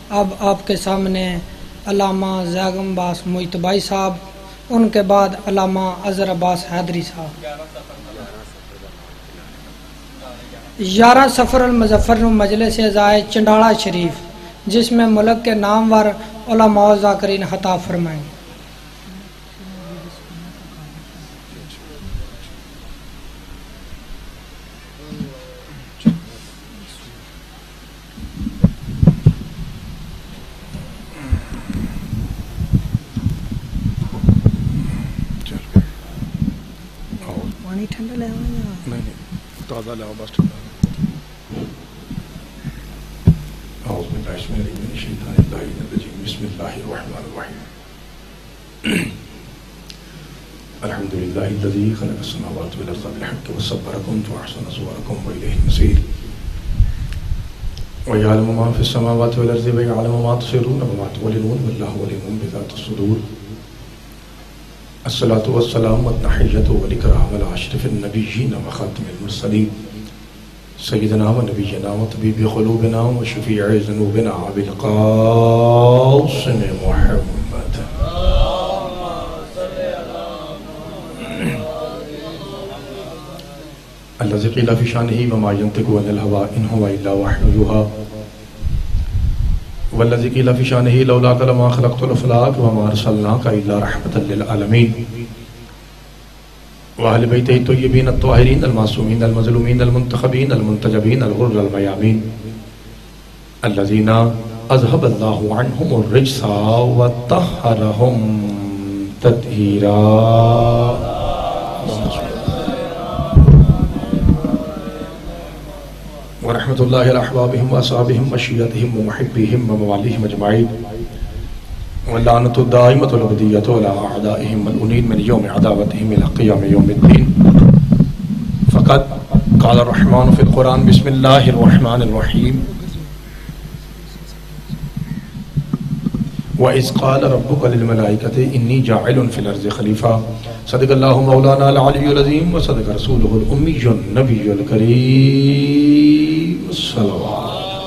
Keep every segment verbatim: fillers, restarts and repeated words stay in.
اب آپ کے سامنے علامہ زیغم باس محتبائی صاحب، ان کے بعد علامہ اظہر عباس حیدری صاحب۔ یارہ سفر المظفر مجلس عزائے چنڈاڑا شریف، جس میں ملک کے نامور علماء و ذاکرین خطاب فرمائیں۔ پانی ٹھنڈا لے آؤں یا نہیں تازہ لاؤ بس ٹھنڈا۔ اعوذ باللہ من الشیطان الرجیم، بسم اللہ الرحمن الرحیم۔ الحمد للہ الذی خلق السماوات والارض بالحق وصورکم فاحسن صورکم والیہ المصیر ویعلم ما فی السماوات والارض ویعلم ما تسرون وما تعلنون واللہ علیم بذات الصدور۔ الصلاة والسلام والتحیۃ والاکرام علی اشرف النبیین وخاتم المرسلین سیدنا و نبینا و طبیب قلوبنا و شفیع ذنوبنا ابی القاسم محمد۔ الذی قیل فی شانہ وما ینطق عن الہوی ان هو الا وحی یوحی والذی قیل فی شانہ لولاک لما خلقت الافلاک وما ارسلناک الا رحمۃ للعالمین۔ وأهل بيته الطيبين الطاهرين المعصومين المظلومين المنتخبين المنتجبين الغر الميامين الذين أذهب الله عنهم الرجس وطهرهم تطهيرا۔ ورحمة الله على أحبابهم وأصحابهم وشيعتهم ومحبيهم ومواليهم أجمعين، واللعنة الدائمة الأبدية على أعدائهم ملعونين من يوم عداوتهم إلى قيام يوم الدين۔ فقد قال الرحمن في القرآن بسم الله الرحمن الرحيم وإذ قال ربك للملائكة إني جاعل في الأرض خليفة۔ صدق الله مولانا العلي العظيم وصدق رسوله الأمي النبي الكريم الصلوات۔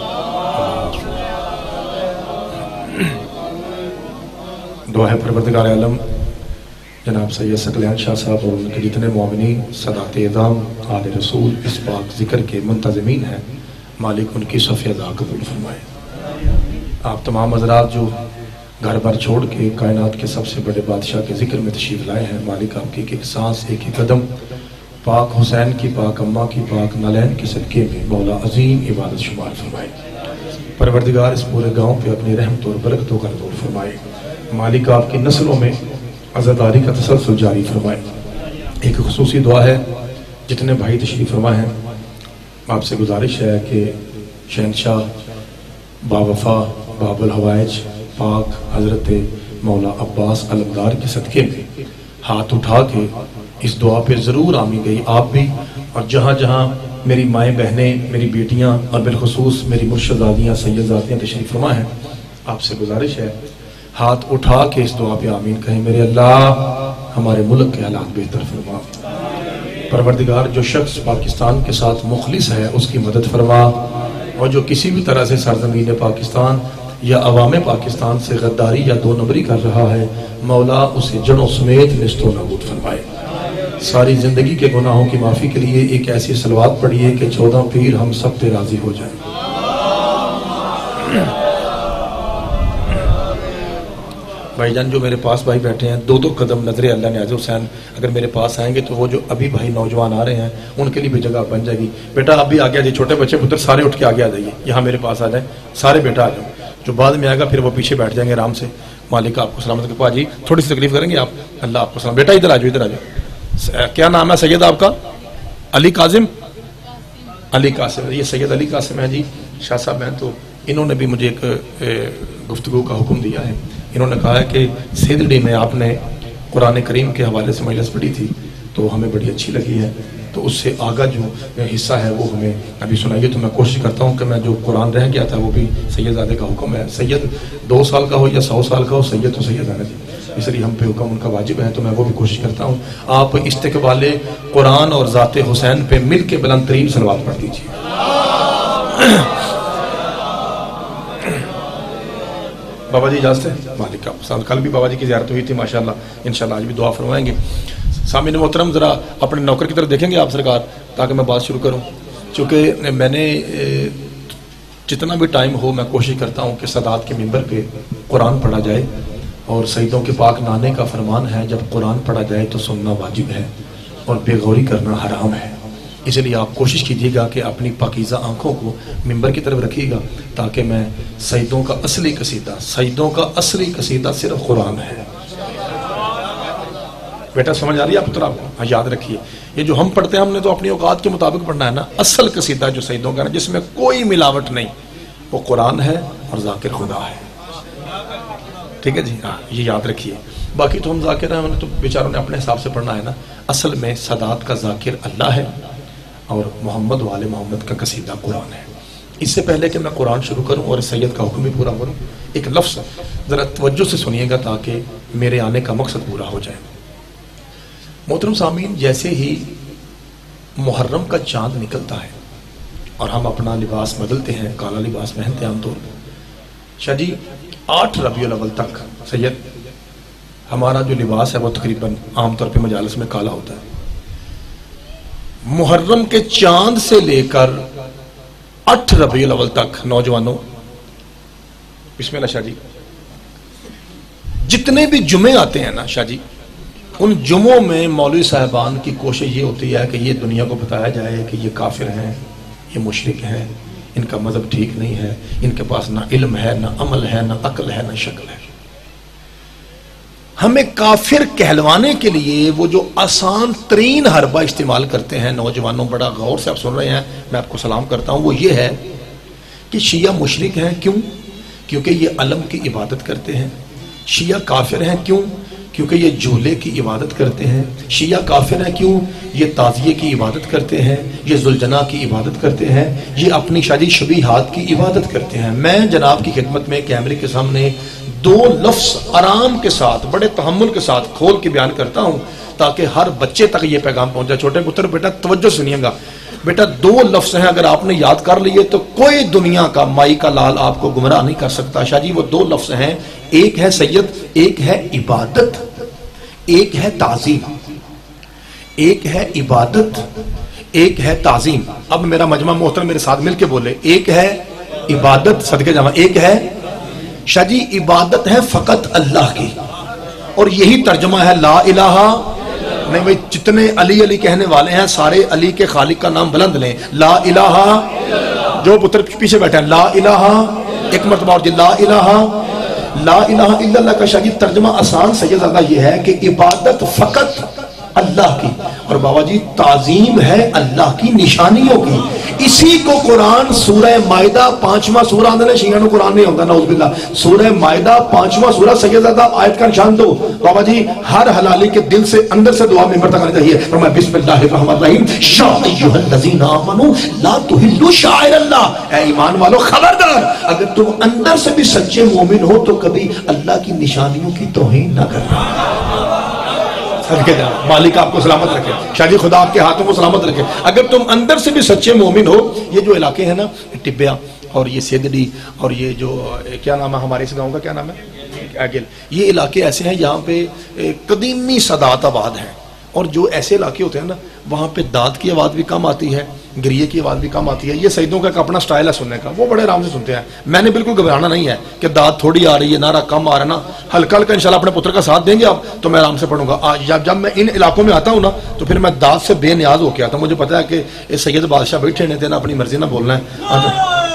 دعا ہے پروردگار عالم جناب سید ثقلین شاہ صاحب اور ان کے جتنے مومنین صدات اعظام آل رسول اس پاک ذکر کے منتظمین ہیں، مالک ان کی صف ادا قبول فرمائے۔ آپ تمام حضرات جو گھر بر چھوڑ کے کائنات کے سب سے بڑے بادشاہ کے ذکر میں تشریف لائے ہیں، مالک آپ کی ایک سانس ایک ایک قدم پاک حسین کی، پاک اماں کی، پاک نالین کے صدقے میں مولا عظیم عبادت شمار فرمائے۔ پروردگار اس پورے گاؤں پہ اپنی رحمت اور برکت و قرض فرمائے۔ مالک آپ کی نسلوں میں عزاداری کا تسلسل جاری فرمائے۔ ایک خصوصی دعا ہے، جتنے بھائی تشریف فرما ہیں آپ سے گزارش ہے کہ شہنشاہ باوفا باب الحوائج پاک حضرت مولا عباس علمدار کے صدقے میں ہاتھ اٹھا کے اس دعا پہ ضرور آمین گئی آپ بھی، اور جہاں جہاں میری مائیں بہنیں، میری بیٹیاں اور بالخصوص میری مرشدزادیاں سیدزادیاں تشریف فرما ہیں، آپ سے گزارش ہے ہاتھ اٹھا کے اس دعا پہ آمین کہیں۔ میرے اللہ ہمارے ملک کے حالات بہتر فرما۔ پروردگار جو شخص پاکستان کے ساتھ مخلص ہے اس کی مدد فرما، اور جو کسی بھی طرح سے سرزمین پاکستان یا عوام پاکستان سے غداری یا دو نمبری کر رہا ہے، مولا اسے جڑوں سمیت نیست و نابود فرمائے۔ ساری زندگی کے گناہوں کی معافی کے لیے ایک ایسی صلوات پڑھیے کہ چودہ پیر ہم سب پہ راضی ہو جائیں۔ بھائی جان جو میرے پاس بھائی بیٹھے ہیں، دو دو قدم نظر اللہ نیاز حسین اگر میرے پاس آئیں گے تو وہ جو ابھی بھائی نوجوان آ رہے ہیں ان کے لیے بھی جگہ بن جائے گی۔ بیٹا آپ بھی آگے آ جائیے، چھوٹے بچے پتر سارے اٹھ کے آگے آ جائیے، یہاں میرے پاس آ جائیں سارے، بیٹا آ جاؤ، جو بعد میں آئے گا پھر وہ پیچھے بیٹھ جائیں گے آرام سے۔ مالک آپ کو سلامت رکھے۔ جی تھوڑی سی تکلیف کریں گے آپ، اللہ آپ کو سلام۔ بیٹا ادھر آ جاؤ، ادھر آ جاؤ۔ کیا نام ہے سید آپ کا؟ علی قاسم، علی قاسم، یہ سید علی قاسم ہے جی شاہ صاحب ہیں، تو انہوں نے بھی مجھے ایک گفتگو کا حکم دیا ہے۔ انہوں نے کہا ہے کہ سیدڑی میں آپ نے قرآن کریم کے حوالے سے مجلس پڑھی تھی تو ہمیں بڑی اچھی لگی ہے، تو اس سے آگا جو حصہ ہے وہ ہمیں ابھی سنائیے۔ تو میں کوشش کرتا ہوں کہ میں جو قرآن رہ گیا تھا وہ بھی سید زادے کا حکم ہے، سید دو سال کا ہو یا سو سال کا ہو، سید تو سید ہے نا جی، اس لیے ہم پہ حکم ان کا واجب ہے، تو میں وہ بھی کوشش کرتا ہوں۔ آپ استقبال قرآن اور ذات حسین پہ مل کے بلند ترین صلوات پڑھ دیجیے۔ بابا جی اجازت ہے؟ مالک آپ پسند. کل بھی بابا جی کی زیارت ہوئی تھی ماشاءاللہ, انشاءاللہ آج بھی دعا فرمائیں گے. سامعین محترم ذرا اپنے نوکر کی طرف دیکھیں گے آپ سرکار, تاکہ میں بات شروع کروں. چونکہ میں نے جتنا بھی ٹائم ہو میں کوشش کرتا ہوں کہ سادات کے منبر پہ قرآن پڑھا جائے, اور سیدوں کے پاک نانے کا فرمان ہے جب قرآن پڑھا جائے تو سننا واجب ہے اور بے غوری کرنا حرام ہے. اس لیے آپ کوشش کیجیے گا کہ اپنی پاکیزہ آنکھوں کو منبر کی طرف رکھیے گا, تاکہ میں سیدوں کا اصلی قصیدہ سیدوں کا اصلی قصیدہ صرف قرآن ہے. بیٹا سمجھ آ رہی ہے آپ پتر؟ آپ یاد رکھیے, یہ جو ہم پڑھتے ہیں ہم نے تو اپنی اوقات کے مطابق پڑھنا ہے نا. اصل قصیدہ جو سیدوں کا ہے جس میں کوئی ملاوٹ نہیں, وہ قرآن ہے اور ذاکر خدا ہے. ٹھیک ہے جی, ہاں یہ یاد رکھیے. باقی تو ہم ذاکر ہیں تو بیچاروں نے اپنے حساب سے پڑھنا ہے نا. اصل میں سادات کا ذاکر اللہ ہے اور محمد والے محمد کا قصیدہ قرآن ہے. اس سے پہلے کہ میں قرآن شروع کروں اور سید کا حکم بھی پورا کروں, ایک لفظ ذرا توجہ سے سنیے گا تاکہ میرے آنے کا مقصد پورا ہو جائے. محترم سامعین, جیسے ہی محرم کا چاند نکلتا ہے اور ہم اپنا لباس بدلتے ہیں, کالا لباس پہنتے ہیں عام طور پر. شاہ جی آٹھ ربیع الاول تک سید ہمارا جو لباس ہے وہ تقریباً عام طور پہ مجالس میں کالا ہوتا ہے. محرم کے چاند سے لے کر آٹھ ربیع الاول تک نوجوانوں, بسم اللہ شاہ جی, جتنے بھی جمعے آتے ہیں نا شاہ جی, ان جمعوں میں مولوی صاحبان کی کوشش یہ ہوتی ہے کہ یہ دنیا کو بتایا جائے کہ یہ کافر ہیں, یہ مشرک ہیں, ان کا مذہب ٹھیک نہیں ہے, ان کے پاس نہ علم ہے, نہ عمل ہے, نہ عقل ہے, نہ شکل ہے. ہمیں کافر کہلوانے کے لیے وہ جو آسان ترین حربہ استعمال کرتے ہیں نوجوانوں, بڑا غور سے آپ سن رہے ہیں, میں آپ کو سلام کرتا ہوں, وہ یہ ہے کہ شیعہ مشرک ہیں. کیوں؟ کیونکہ یہ علم کی عبادت کرتے ہیں. شیعہ کافر ہیں. کیوں؟ کیونکہ یہ جھولے کی عبادت کرتے ہیں. شیعہ کافر ہیں. کیوں؟ یہ تعزیے کی عبادت کرتے ہیں, یہ ذوالجناح کی عبادت کرتے ہیں, یہ اپنی شادی شبیہات کی عبادت کرتے ہیں. میں جناب کی خدمت میں کیمرے کے سامنے دو لفظ آرام کے ساتھ, بڑے تحمل کے ساتھ کھول کے بیان کرتا ہوں تاکہ ہر بچے تک یہ پیغام پہنچ جائے. چھوٹے پتر بیٹا توجہ سنیے گا, بیٹا دو لفظ ہیں, اگر آپ نے یاد کر لیے تو کوئی دنیا کا مائی کا لال آپ کو گمراہ نہیں کر سکتا. شاہ جی وہ دو لفظ ہیں, ایک ہے سید, ایک ہے عبادت, ایک ہے تعظیم. ایک ہے عبادت, ایک ہے تعظیم. اب میرا مجمع محترم میرے ساتھ مل کے بولے, ایک ہے عبادت, صدقے جمع, ایک ہے شاہ جی عبادت ہے فقط اللہ کی, اور یہی ترجمہ ہے لا الہ نہیں. بھائی جتنے علی علی کہنے والے ہیں سارے علی کے خالق کا نام بلند لیں, لا الہ, جو پتر پیچھے بیٹھے ہیں لا الہ, ایک مرتبہ اور جی لا الہ, لا الہ الا اللہ کا شاہ جی ترجمہ آسان سیدزادہ یہ ہے کہ عبادت فقط اللہ کی, اور بابا جی تعظیم ہے اللہ کی نشانیوں کی. اسی کو قرآن سورہ مائدہ پانچواں سورہ اندر شیعہ قرآن نہیں ہوتا نعوذ باللہ, سورہ مائدہ پانچواں سورہ سیدزادہ آیت کا نشان دو بابا جی. ہر حلالی کے دل سے اندر سے دعا ممبر تک آنی چاہیے. فرمایا بسم اللہ الرحمن الرحیم, یا ایھا الذین آمنوا لا تحلوا شعائر اللہ, اے ایمان والو خبردار اگر تم اندر سے بھی سچے مومن ہو تو کبھی اللہ کی نشانیوں کی توہین نہ کرنا. مالک آپ کو سلامت رکھے, شاہ جی خدا آپ کے ہاتھوں کو سلامت رکھے. اگر تم اندر سے بھی سچے مومن ہو, یہ جو علاقے ہیں نا ٹبیا اور یہ سیدڑی اور یہ جو کیا نام ہے ہمارے اس گاؤں کا کیا نام ہے ایگل, یہ علاقے ایسے ہیں یہاں پہ قدیمی سادات آباد ہیں, اور جو ایسے علاقے ہوتے ہیں نا وہاں پہ داد کی آواز بھی کم آتی ہے, گریے کی آواز بھی کم آتی ہے. یہ سیدوں کا اپنا سٹائل ہے سننے کا, وہ بڑے آرام سے سنتے ہیں. میں نے بالکل گھبرانا نہیں ہے کہ داد تھوڑی آ رہی ہے, نعرہ کم آ رہا ہے نا, ہلکا ہلکا انشاءاللہ اپنے پتر کا ساتھ دیں گے آپ تو میں آرام سے پڑھوں گا. جب جب میں ان علاقوں میں آتا ہوں نا تو پھر میں داد سے بے نیاز ہو کے آتا ہوں. مجھے پتا ہے کہ یہ سید بادشاہ بیٹھے نہیں دینا, اپنی مرضی نہ بولنا ہے.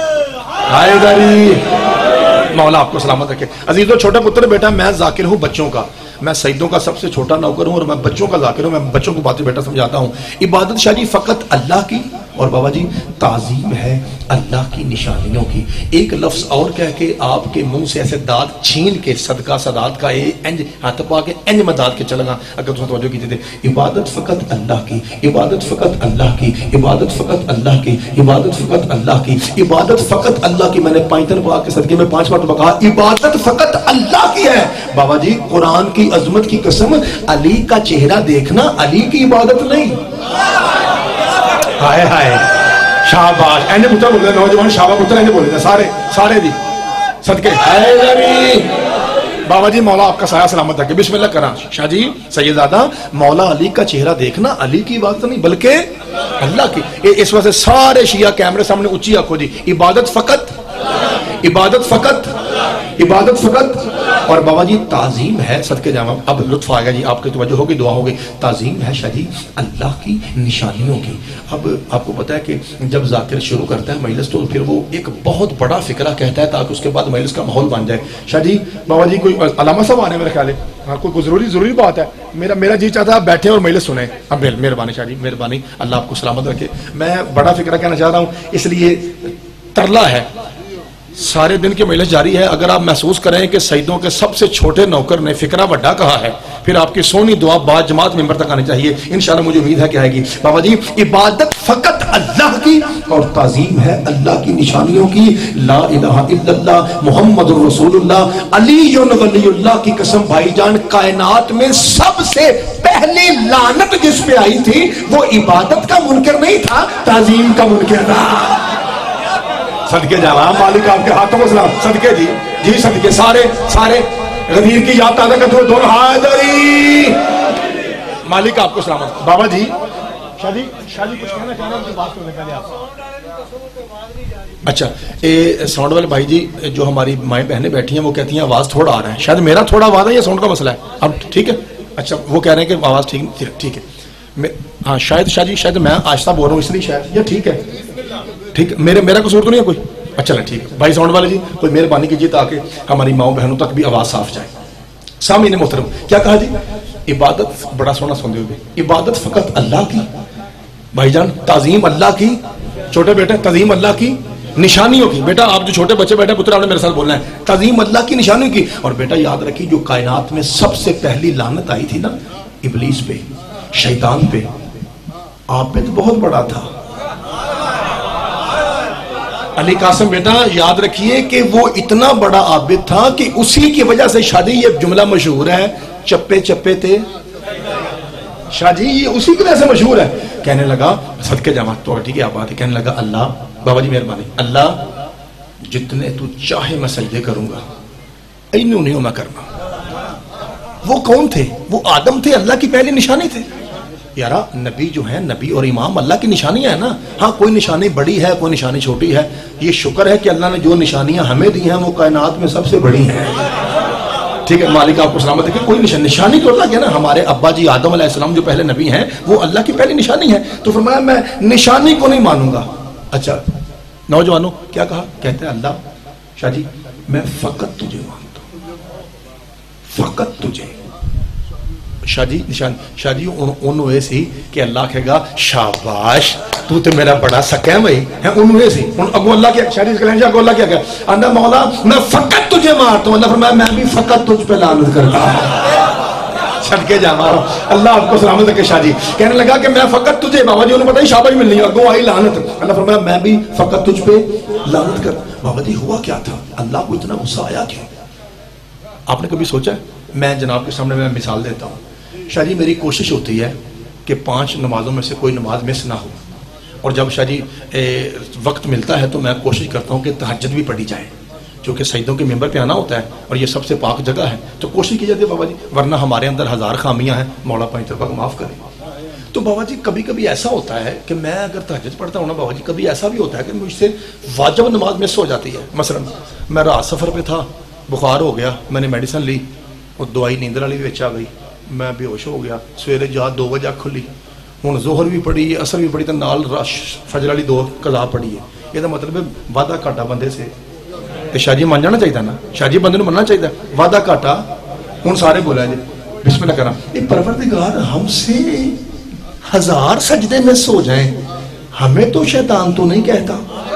مولا آپ کو سلامت رکھے. عزیزو چھوٹے پتر بیٹا میں ذاکر ہوں بچوں کا, میں سیدوں کا سب سے چھوٹا نوکر ہوں اور میں بچوں کا ذاکر ہوں. میں بچوں کو باتیں بیٹا سمجھاتا ہوں. عبادت شاہ جی فقط اللہ کی, اور بابا جی تعظیم ہے اللہ کی نشانیوں کی. ایک لفظ اور کہہ کے آپ کے منہ سے ایسے داد چھین کے صدقہ سادات کا انج ہاتھ پا کے انج میں داد کے چلا گا اگر تم توجہ کیجیے تھے. عبادت فقط اللہ کی, عبادت فقط اللہ کی, عبادت فقط اللہ کی, عبادت فقط اللہ کی, عبادت فقط اللہ کی. میں نے پائنتر پا کے صدقے میں پانچ مرتبہ کہا عبادت فقط اللہ کی ہے. بابا جی قرآن کی عظمت کی قسم, علی کا چہرہ دیکھنا علی کی عبادت نہیں. ہائے ہائے شاباش, اینے پتر بولتے ہیں نوجوان, شاباش پتر اینے بولتے ہیں سارے سارے دی صدقے حیدری بابا جی مولا آپ کا سایہ سلامت رکھے. بسم اللہ کرا. شاہ جی سیدزادہ مولا علی کا چہرہ دیکھنا علی کی عبادت نہیں بلکہ اللہ کی. اس وجہ سے سارے شیعہ کیمرے سامنے اونچی آنکھوں جی عبادت فقط عبادت فقط عبادت فقط. اور بابا جی تعظیم ہے صدقے جامع. اب لطف آئے گا جی آپ کی توجہ ہوگی دعا ہوگی. تعظیم ہے شاہ جی اللہ کی نشانیوں کی. اب آپ کو پتا ہے کہ جب ذاکر شروع کرتا ہے مجلس تو پھر وہ ایک بہت بڑا فکرہ کہتا ہے تاکہ اس کے بعد مجلس کا ماحول بن جائے. شاہ جی بابا جی کوئی علامہ صاحب آنے میرے خیال ہے ہاں کوئی ضروری ضروری بات ہے. میرا میرا جی چاہتا ہے آپ بیٹھیں اور مجلس سنیں. اب مہربانی شاہ جی مہربانی اللہ آپ کو سلامت رکھے. میں بڑا فکرہ کہنا چاہ رہا ہوں اس لیے ترلا ہے سارے دن کے مجلس جاری ہے. اگر آپ محسوس کریں کہ سیدوں کے سب سے چھوٹے نوکر نے فکرہ بڑا کہا ہے پھر آپ کی سونی دعا بعد جماعت ممبر تک آنی چاہیے. انشاءاللہ مجھے امید ہے کہ آئے گی. بابا جی عبادت فقط اللہ کی اور تعظیم ہے اللہ کی نشانیوں کی. لا الہ الا اللہ محمد رسول اللہ علی ولی اللہ کی قسم بھائی جان کائنات میں سب سے پہلی لعنت جس پہ آئی تھی وہ عبادت کا منکر نہیں تھا تعظیم کا منکر تھا. صدقے جانا مالک آپ کے ہاتھوں کو سلام. صدقے جی جی صدقے سارے سارے غدیر کی یاد تازہ کرتے ہوئے دونوں حیدری مالک آپ کو سلامت. بابا جی شاہ جی شاہ جی کچھ کہنا چاہ رہا ہوں بات کرنے پہلے آپ. اچھا اے ساؤنڈ والے بھائی جی جو ہماری مائیں بہنیں بیٹھی ہیں وہ کہتی ہیں آواز تھوڑا آ رہا ہے. شاید میرا تھوڑا آواز ہے یا ساؤنڈ کا مسئلہ ہے. اب ٹھیک ہے اچھا وہ کہہ رہے ہیں کہ آواز ٹھیک ٹھیک ہے. ہاں شاید شاہ جی شاید میں آہستہ بول رہا ہوں اس لیے شاید یہ ٹھیک ہے ٹھیک میرے میرا قصور تو نہیں ہے کوئی. اچھا ٹھیک ہے بھائی ساؤنڈ والے جی کوئی مہربانی کیجیے تاکہ ہماری ماؤں بہنوں تک بھی آواز صاف جائے. سامعین محترم کیا کہا جی عبادت بڑا سونا سنتے ہوئے عبادت فقط اللہ کی. بھائی جان تعظیم اللہ کی. چھوٹے بیٹے تعظیم اللہ کی نشانیوں کی. بیٹا آپ جو چھوٹے بچے بیٹھے پتر آپ نے میرے ساتھ بولنا ہے تعظیم اللہ کی نشانیوں کی. اور بیٹا یاد رکھیے جو کائنات میں سب سے پہلی لعنت آئی تھی نا ابلیس پہ شیطان پہ آپ پہ تو بہت بڑا تھا. علی قاسم بیٹا یاد رکھیے کہ وہ اتنا بڑا عابد تھا کہ اسی کی وجہ سے شاہ جی یہ جملہ مشہور ہے چپے چپے تھے. شاہ جی یہ اسی کی وجہ سے مشہور ہے. کہنے لگا صدقے جماعت تو ٹھیک ہے آپ بات ہے. کہنے لگا اللہ بابا جی مہربانی اللہ جتنے تو چاہے میں سجدے کروں گا اینوں نہیں میں کرنا. وہ کون تھے؟ وہ آدم تھے اللہ کی پہلی نشانی تھے. یارا نبی جو ہیں نبی اور امام اللہ کی نشانیاں ہیں نا. ہاں کوئی نشانی بڑی ہے کوئی نشانی چھوٹی ہے. یہ شکر ہے کہ اللہ نے جو نشانیاں ہمیں دی ہیں وہ کائنات میں سب سے بڑی ہیں. ٹھیک ہے مالک آپ کو سلامت ہے کہ کوئی نشانی نشانی تو اللہ کی ہے نا. ہمارے ابا جی آدم علیہ السلام جو پہلے نبی ہیں وہ اللہ کی پہلی نشانی ہے. تو فرمایا میں نشانی کو نہیں مانوں گا. اچھا نوجوانوں کیا کہا؟ کہتے ہیں اللہ شاہ جی میں فقط تجھے مانتا ہوں فقط تجھے. شاہ جی نشان شاہ جی انہوں ایسی کہ اللہ کہے گا شاباش تو تے میرا بڑا سکہ ہے بھائی ہے. انہوں ایسی اگو اللہ کیا شاہ جی اس کلین جا اگو اللہ کیا کہا اندہ مولا میں فقط تجھے مارتا ہوں. اللہ فرمایا میں بھی فقط تجھ پہ لعنت کرتا ہوں. چھڑ کے جا مارا. اللہ آپ کو سلامت رکھے. شاہ جی کہنے لگا کہ میں فقط تجھے بابا جی انہوں پتہ ہی شاباش ملنی ہے اگو آئی لعنت. اللہ فرمایا میں بھی فقط تجھ پہ لعنت کر. بابا جی ہوا کیا تھا؟ اللہ کو اتنا غصہ آیا کیوں؟ آپ نے کبھی سوچا ہے؟ میں جناب کے سامنے میں مثال دیتا ہوں. شاہ جی میری کوشش ہوتی ہے کہ پانچ نمازوں میں سے کوئی نماز مس نہ ہو. اور جب شاہ جی وقت ملتا ہے تو میں کوشش کرتا ہوں کہ تہجد بھی پڑھی جائے چونکہ سجدوں کے ممبر پہ آنا ہوتا ہے اور یہ سب سے پاک جگہ ہے تو کوشش کی جاتی ہے بابا جی. ورنہ ہمارے اندر ہزار خامیاں ہیں مولا پانچ طرفہ کو معاف کریں. تو بابا جی کبھی کبھی ایسا ہوتا ہے کہ میں اگر تہجد پڑھتا ہوں نا بابا جی کبھی ایسا بھی ہوتا ہے کہ مجھ سے واجب نماز مس ہو جاتی ہے. مثلا میں رات سفر پہ تھا بخار ہو گیا میں نے میڈیسن لی اور دوائی نیندر والی بھی آ گئی میں بے ہوش ہو گیا. سویرے جا دو بجے اکھ کھلی ہوں ظہر بھی پڑھی اثر بھی پڑھی تو نال رش فجر والی دو قضا پڑھی ہے. یہ مطلب ہے وعدہ گھاٹا بندے سے شاہ جی مان جانا چاہیے نا. شاہ جی بندے مننا چاہیے وعدہ گھاٹا. ہوں سارے بولا جی بسم اللہ کرا یہ پروردگار ہم سے ہزار سجدے مس ہو جائیں ہمیں تو شیطان تو نہیں کہتا.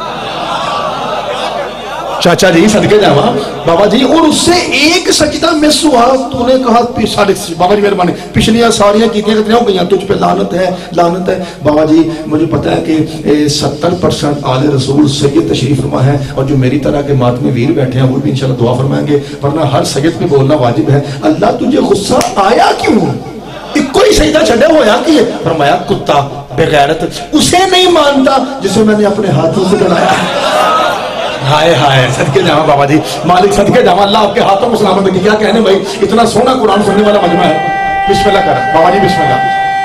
چاچا جی صدقے جاوا بابا جی اور اس سے ایک سجدہ مس ہوا تو نے کہا بابا جی مہربانی پچھلیاں ساریاں کیتیاں کتنی ہو گئی تجھ پہ لعنت ہے لعنت ہے. بابا جی مجھے پتا ہے کہ ستر پرسنٹ آل رسول سید تشریف فرما ہے اور جو میری طرح کے ماتمی ویر بیٹھے ہیں وہ بھی انشاءاللہ دعا فرمائیں گے ورنہ ہر سید پہ بولنا واجب ہے. اللہ تجھے غصہ آیا کیوں؟ کوئی سجدہ چھڑے ہویا کہ فرمایا کتا بغیرت اسے نہیں مانتا جسے میں نے اپنے ہاتھوں سے بنایا ہے. ہائے ہائے صدقے جاواں بابا جی، مالک صدقے جاواں، اللہ آپ کے ہاتھوں کو سلامت رکھے. کیا کہنے بھائی، اتنا سونا قرآن سننے والا مجمع ہے. بسم اللہ کر بابا جی، بسم اللہ.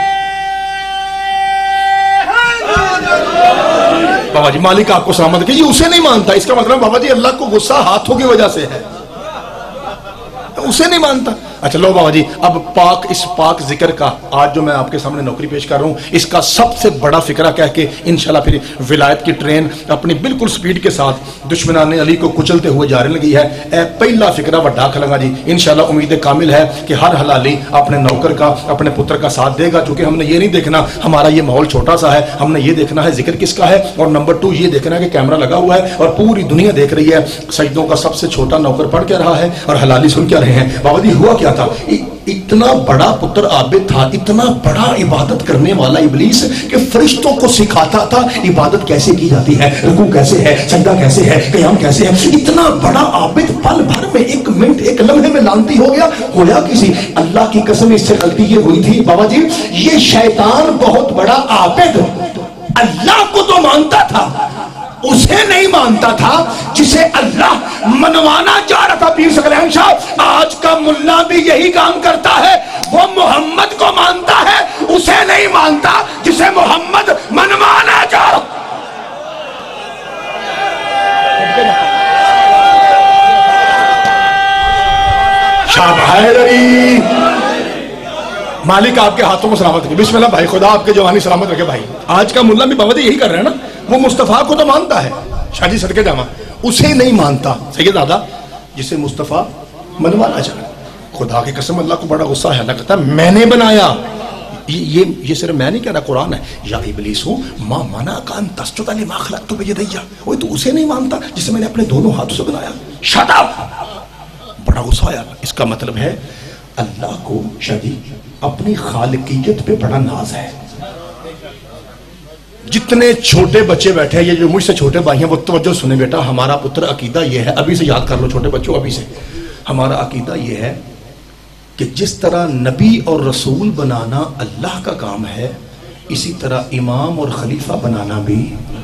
بابا جی مالک آپ کو سلامت رکھے. یہ اسے نہیں مانتا، اس کا مطلب بابا جی اللہ کو غصہ ہاتھوں کی وجہ سے ہے، اسے نہیں مانتا. اچھا لو بابا جی، اب پاک اس پاک ذکر کا آج جو میں آپ کے سامنے نوکری پیش کر رہا ہوں، اس کا سب سے بڑا فکرہ کہہ کے انشاءاللہ پھر ولایت کی ٹرین اپنی بالکل سپیڈ کے ساتھ دشمنان علی کو کچلتے ہوئے جا رہی لگی ہے. اے پہلا فکرہ وڈا کھلنگا جی، انشاءاللہ امید کامل ہے کہ ہر حلالی اپنے نوکر کا، اپنے پتر کا ساتھ دے گا. چونکہ ہم نے یہ نہیں دیکھنا ہمارا یہ ماحول چھوٹا سا ہے، ہم نے یہ دیکھنا ہے ذکر کس کا ہے، اور نمبر ٹو یہ دیکھنا ہے کہ کیمرہ لگا ہوا ہے اور پوری دنیا دیکھ رہی ہے سجدوں کا سب سے چھوٹا نوکر پڑھ کیا رہا ہے اور حلالی سن کیا رہے ہیں. بابا جی ہوا کیا تھا، اتنا بڑا پتر عابد تھا، اتنا بڑا عبادت کرنے والا ابلیس کہ فرشتوں کو سکھاتا تھا عبادت کیسے کی جاتی ہے، رکوع کیسے ہے، سجدہ کیسے ہے، قیام کیسے ہے. اتنا بڑا عابد پل بھر میں ایک منٹ ایک لمحے میں لانتی ہو گیا. ہویا کسی اللہ کی قسم اس سے غلطی یہ ہوئی تھی بابا جی، یہ شیطان بہت بڑا عابد اللہ کو تو مانتا تھا، اسے نہیں مانتا تھا جسے اللہ منوانا جا رہا تھا. پیر سکلین شاہ آج کا ملا بھی یہی کام کرتا ہے، وہ محمد کو مانتا ہے، اسے نہیں مانتا جسے محمد منوانا جا رہا. شاہ حیدری مالک آپ کے ہاتھوں کو سلامت رکھے. بسم اللہ بھائی، خدا آپ کے جوانی سلامت رکھے. بھائی آج کا ملا بھی بابا جی یہی کر رہے ہیں نا، وہ مصطفیٰ کو تو مانتا ہے، شاہ جی صدقے جاواں، اسے نہیں مانتا سید دادا جسے مصطفیٰ منوانا چاہے. خدا کی قسم اللہ کو بڑا غصہ ہے. اللہ کہتا ہے میں نے بنایا. یہ یہ صرف میں نہیں کہہ رہا، قرآن ہے. یا ابلیس ما منعک ان تسجد لما خلقت بیدی. وہ تو اسے نہیں مانتا جسے میں نے اپنے دونوں ہاتھوں سے بنایا. Shut up. بڑا غصہ آیا. اس کا مطلب ہے اللہ کو شادی اپنی خالقیت پہ بڑا ناز ہے. جتنے چھوٹے بچے بیٹھے ہیں، یہ جو مجھ سے چھوٹے بھائی ہیں وہ توجہ سنیں بیٹا. ہمارا پتر عقیدہ یہ ہے، ابھی سے یاد کر لو چھوٹے بچوں، ابھی سے ہمارا عقیدہ یہ ہے کہ جس طرح نبی اور رسول بنانا اللہ کا کام ہے، اسی طرح امام اور خلیفہ بنانا بھی.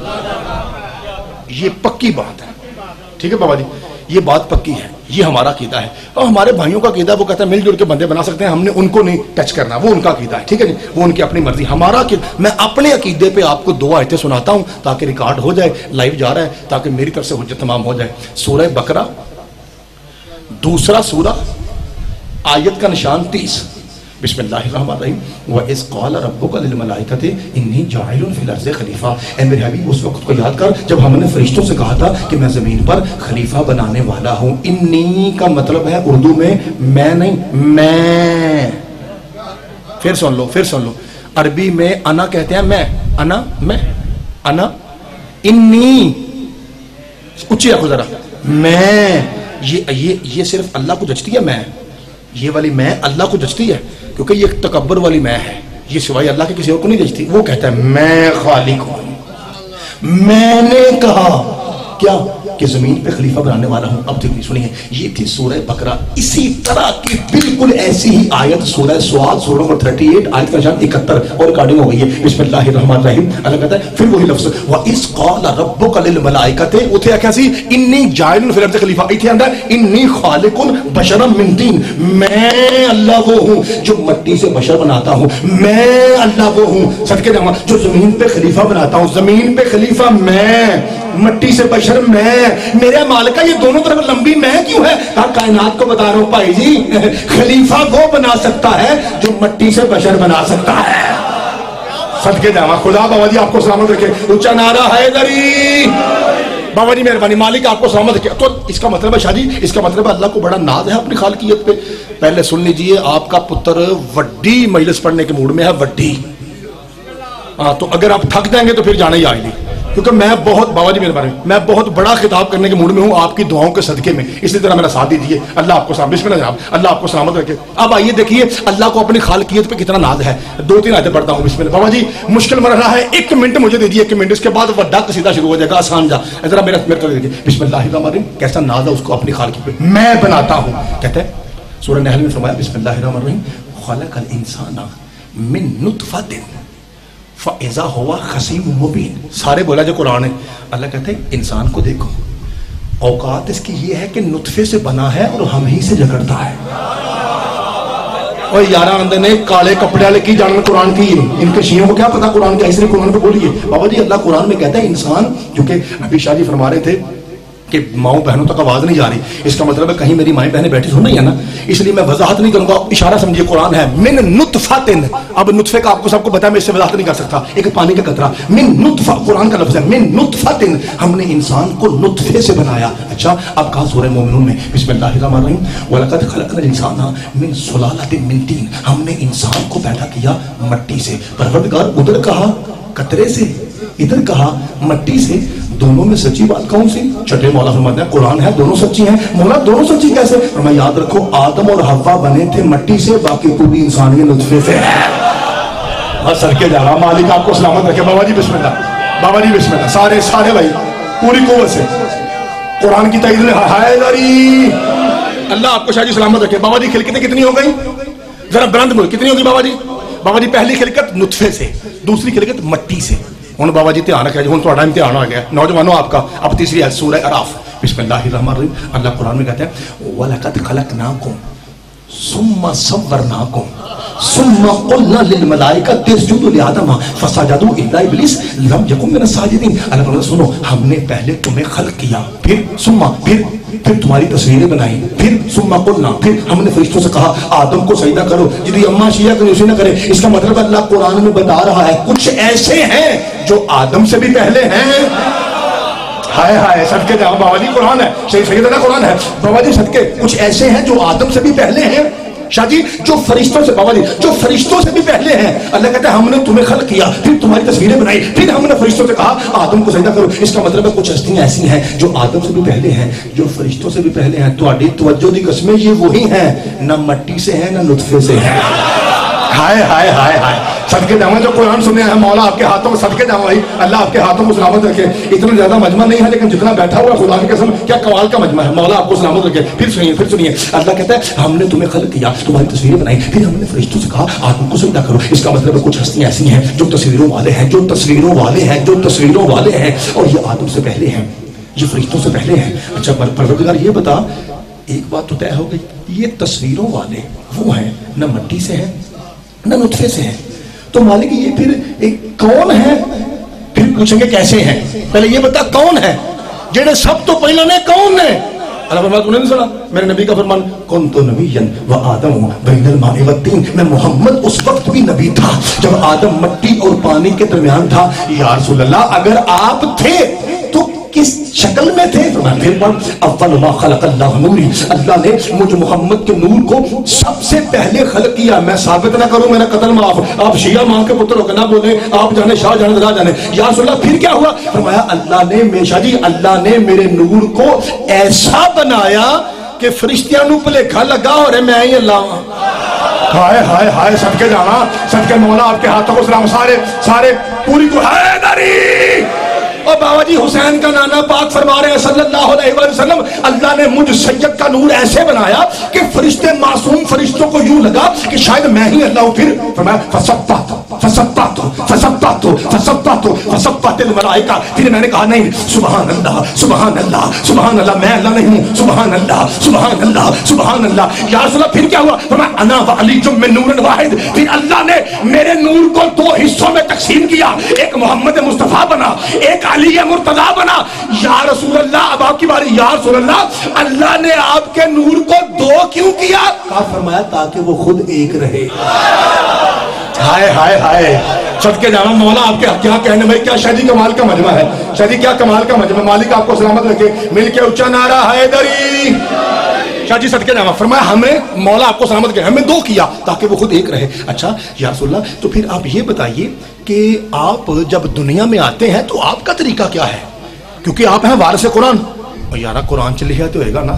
یہ پکی بات ہے، ٹھیک ہے بابا جی، یہ بات پکی ہے. یہ ہمارا عقیدہ ہے. اور ہمارے بھائیوں کا عقیدہ وہ کہتا ہے مل جل کے بندے بنا سکتے ہیں، ہم نے ان کو نہیں ٹچ کرنا، وہ ان کا عقیدہ ہے، ٹھیک ہے جی، وہ ان کی اپنی مرضی. ہمارا عقیدہ، میں اپنے عقیدے پہ آپ کو دو آیتیں سناتا ہوں تاکہ ریکارڈ ہو جائے، لائیو جا رہا ہے تاکہ میری طرف سے حجت تمام ہو جائے. سورہ بقرہ دوسرا سورہ آیت کا نشان تیس. بسم اللہ الرحمن الرحیم. وَإِذْ قَالَ رَبُّكَ لِلْمَلَائِكَةِ إِنِّي جَاعِلٌ فِي الْأَرْضِ خلیفہ. اے میرے حبیب اس وقت کو یاد کر جب ہم نے فرشتوں سے کہا تھا کہ میں زمین پر خلیفہ بنانے والا ہوں. انی کا مطلب ہے اردو میں میں نہیں، میں. پھر سن لو پھر سن لو عربی میں انا کہتے ہیں میں، انا میں، انا انی اچھی رکھو ذرا. میں یہ یہ یہ صرف اللہ کو جچتی ہے. میں یہ والی میں اللہ کو جچتی ہے کیونکہ یہ تکبر والی میں ہے، یہ سوائے اللہ کے کسی اور کو نہیں جچتی. وہ کہتا ہے میں خالق ہوں، میں نے کہا کیا کہ زمین پہ خلیفہ بنانے والا ہوں. اب دیکھیں سنیے، یہ تھی سورہ بقرہ. اسی طرح کی بالکل ایسی ہی آیت سورہ سواد سورہ نمبر اڑتیس آیت کا نشان اکہتر اور ریکارڈنگ ہو گئی ہے. بسم اللہ الرحمن الرحیم. اللہ کہتا ہے پھر وہی لفظ وَإِذْ قَالَ رَبُّكَ لِلْمَلَائِكَةِ. اتھے کیا سی انی جاعل فی الارض خلیفہ، اتھے اندر انی خالق بشرا من طین. میں اللہ وہ ہوں جو مٹی سے بشر بناتا ہوں. میں اللہ وہ ہوں صدقے جاواں جو زمین پہ خلیفہ بناتا ہوں. زمین پہ خلیفہ میں، مٹی سے بشر میں. میرے مالکہ یہ دونوں طرف لمبی میں کیوں ہے؟ کہا کائنات کو بتا رہا ہوں بھائی جی، خلیفہ وہ بنا سکتا ہے جو مٹی سے بشر بنا سکتا ہے. صدقے جاواں خدا بابا جی آپ کو سلامت رکھے. اونچا نعرہ حیدری. بابا جی مہربانی، مالک آپ کو سلامت رکھے. تو اس کا مطلب ہے شاہ جی، اس کا مطلب ہے اللہ کو بڑا ناز ہے اپنی خالقیت پہ. پہلے سن لیجئے، آپ کا پتر وڈی مجلس پڑھنے کے موڈ میں ہے، وڈی. ہاں تو اگر آپ تھک جائیں گے تو پھر جانا ہی آئے گی، کیونکہ میں بہت بابا جی میرے بارے میں میں بہت بڑا خطاب کرنے کے موڈ میں ہوں آپ کی دعاؤں کے صدقے میں. اسی طرح میرا ساتھ دیجیے. اللہ آپ کو سلام. بسم اللہ جناب، اللہ آپ کو سلامت رکھے. اب آئیے دیکھیے اللہ کو اپنی خالقیت پہ کتنا ناز ہے. دو تین آیتیں پڑھتا ہوں. بسم اللہ. بابا جی مشکل مرحلہ ہے، ایک منٹ مجھے دے دیجیے، ایک منٹ، اس کے بعد وڈا قصیدہ شروع ہو جائے گا آسان جا. ذرا میرا میرے کو دیجیے. بسم اللہ الرحمن الرحیم. کیسا ناز ہے اس کو اپنی خالقیت پہ. میں بناتا ہوں کہتے ہیں سورہ نحل میں فرمایا بسم اللہ الرحمن الرحیم خلق الانسان من نطفۃ فَإِذَا هُوَ خَصِيمٌ مُبِينٌ. سارے بولا جو قرآن ہے. اللہ کہتے ہیں انسان کو دیکھو، औकात इसकी ये है कि नुतफे से बना है और हम ही से झगड़ता है। और यारा अंदर ने काले कपड़े वाले की जानना कुरान की, इनके शियों को क्या पता कुरान का, इसलिए कुरान पे बोलिए। बाबा जी अल्लाह कुरान में कहता है इंसान, क्योंकि अभी शाह जी फरमा रहे थे कि माओ बहनों तक आवाज नहीं जा रही, इसका मतलब है कहीं मेरी माएँ बहनें बैठी सुन रही है ना, इसलिए मैं वजाहत नहीं करूंगा, इशारा समझिए कुरान है। मिन नुतफातिन, अब नुतफे का आपको सबको पता है, मैं इससे वजाहत नहीं कर सकता, एक पानी का कतरा। मिन नुतफा कुरान का लफ्ज है, मिन नुतफातिन, हमने इंसान को नुतफे से बनाया। अच्छा अब कहा सूरह मोमिनून में बिस्मिल्लाहिर्रहमानिर्रहीम वलक़द खलक़नल इंसाना मिन सुलालतिन मिन तीन, हमने इंसान को पैदा किया मट्टी से। परवरदिगार उधर कहा कतरे से, इधर कहा मट्टी से, दोनों में सच्ची बात कौन सी? छठे मौला फरमाते हैं कुरान है, दोनों सच्ची हैं। मौला दोनों सच्ची कैसे? फरमाया याद रखो आदम और हव्वा बने थे मट्टी से, बाकी पूरी इंसान के नुतफे से है। बस सर के जा रहा, मालिक आपको सलामत रखे। बाबा जी बिस्मिल्लाह, बाबा जी बिस्मिल्लाह, सारे सारे भाई पूरी कुव्वत से कुरान की ताईद में हायदरी, अल्लाह आपको शाह जी सलामत रखे। बाबा जी खिलकतें कितनी हो गई? जरा बुलंद बोल, कितनी होगी बाबा जी? बाबा जी पहली खिलकत नुतफे से, दूसरी खिलकत मट्टी से। हुण बाबा जी ध्यान रखा जी, हुण तुहाडा इम्तिहान हो गया नौजवानों आपका। अब तीसरी आयत सूरह अराफ बिस्मिल्लाहिर्रहमानिर्रहीम, अल्लाह कुरान में कहते हैं वलक़द खलक़नाकुम सुम्मा सव्वरनाकुम सुम्मा क़ुलना लिल मलाइकति इसजुदू लिआदम फसजदू इल्ला इब्लीस लम यकुन मिनस साजिदीन। अल्लाह फरमाता सुनो, हमने पहले तुम्हें खल्क किया, फिर सुम्मा फिर फिर तुम्हारी तस्वीरें बनाई, फिर सुम्मा क़ुलना, फिर हमने फरिश्तों से कहा आदम को सजदा करो, जिदी अम्मा शिया करे उसे न करे। इसका मतलब अल्लाह कुरान में बता रहा है कुछ ऐसे हैं जो आदम से भी पहले हैं। हाय हाय सदके जाओ, बाबा जी कुरान है, सही सैयदना कुरान है। बाबा जी सदके कुछ ऐसे हैं जो आदम से भी पहले हैं। शाह जी जो फरिश्तों से, बाबा जी जो फरिश्तों से भी पहले हैं। अल्लाह कहता है हमने तुम्हें खल्क किया, फिर तुम्हारी तस्वीरें बनाई, फिर हमने फरिश्तों से कहा आदम को सजदा करो। इसका मतलब है कुछ हस्तियां ऐसी हैं जो आदम से भी पहले हैं, जो फरिश्तों से भी पहले हैं। तुम्हारी तवज्जो दी कसमें ये वही हैं, ना मट्टी से हैं ना नुतफे से हैं। हाय हाय हाय हाय सदके जावा जो कुरान सुने हैं, मौला आपके हाथों में सदके जावा भाई, अल्लाह आपके हाथों को सलामत रखे। इतना ज्यादा मजमा नहीं है लेकिन जितना बैठा हुआ खुदा की कसम क्या कमाल का मजमा है, मौला आपको सलामत रखे। फिर सुनिए फिर सुनिए, अल्लाह कहता है हमने तुम्हें खल्क किया, तुम्हारी तस्वीरें बनाई, फिर हमने फरिश्तों से कहा आदम को सजदा करो। इसका मतलब है कुछ हस्तियां ऐसी हैं जो तस्वीरों वाले हैं, जो तस्वीरों वाले हैं, जो तस्वीरों वाले हैं, और ये आदम से पहले हैं, ये फरिश्तों से पहले हैं। अच्छा परवरदिगार ये बता, एक बात तो तय हो गई, ये तस्वीरों वाले वो हैं न मट्टी से हैं न नुतफे से हैं। तो मालिक ये फिर एक कौन है? फिर पूछेंगे कैसे हैं, पहले ये बता कौन है? जेड़े सब तो पहले ने कौन है? अल्लाह फरमाता तूने नहीं सुना मेरे नबी का फरमान, कौन तो नबीयन व आदम बैनल माए व तीन, मैं मोहम्मद उस वक्त भी नबी था जब आदम मट्टी और पानी के दरमियान था। या रसूल अल्लाह अगर आप थे तो किस शक्ल में थे? फिर पढ़ अव्वल मा खलक़ल्लाहु नूरी, अल्लाह ने मुझ मोहम्मद के नूर को सबसे पहले खल्क किया। मैं साबित ना करूं मेरा कत्ल माफ, आप शिया मां के पुत्र होकर ना बोले आप जाने शाह जाने दरा जाने। या रसूल अल्लाह फिर क्या हुआ? फरमाया अल्लाह ने मेशा जी अल्लाह ने मेरे नूर को ऐसा बनाया कि फरिश्तियां नूं भुलेखा लगा और मैं ही अल्लाह। हाय हाय हाय सदके जाना, सदके मौला आपके हाथों को सलाम। सारे सारे पूरी को हैदरी। और बाबा जी हुसैन का नाना पाक फरमा रहे हैं सल्लल्लाहु अलैहि वसल्लम, अल्लाह ने मुझ सैयद का नूर ऐसे बनाया कि फरिश्ते मासूम फरिश्तों को यूं लगा कि शायद मैं ही अल्लाह हूं। फिर फरमाया फसब्बातु फसब्बातु फसब्बातु फसब्बातु फसब्बातिल मलाइका। फिर मैंने कहा नहीं सुभान अल्लाह सुभान अल्लाह सुभान अल्लाह, मैं अल्लाह नहीं हूं, सुभान अल्लाह सुभान अल्लाह सुभान अल्लाह। या रसूल अल्लाह फिर क्या हुआ? फरमाया अना व अली जुम मिन नूरन वाहिद। फिर अल्लाह ने मेरे नूर को दो हिस्सों में तकसीम किया, एक मोहम्मद मुस्तफा बना, एक अली मुर्तजा बना। या रसूल अल्लाह अब आपकी बारी। या रसूल अल्लाह अल्लाह ने आपके नूर को दो क्यों किया? कहा फरमाया ताकि वो खुद एक रहे। हाय हाय हाय सदके जाना मौला आपके क्या कहने भाई, क्या शादी कमाल का मजमा है, शादी क्या कमाल का मजमा। मालिक आपको सलामत रखे, मिलके ऊंचा नारा हैदरी। शादी सदके जाना फरमाया हमें मौला आपको सलामत रखे, हमें दो किया ताकि वो खुद एक रहे। अच्छा या रसूल अल्लाह तो फिर आप ये बताइए कि आप जब दुनिया में आते हैं तो आपका तरीका क्या है, क्योंकि आप हैं वारिस कुरान। और यारा कुरान च लिखा तो होगा ना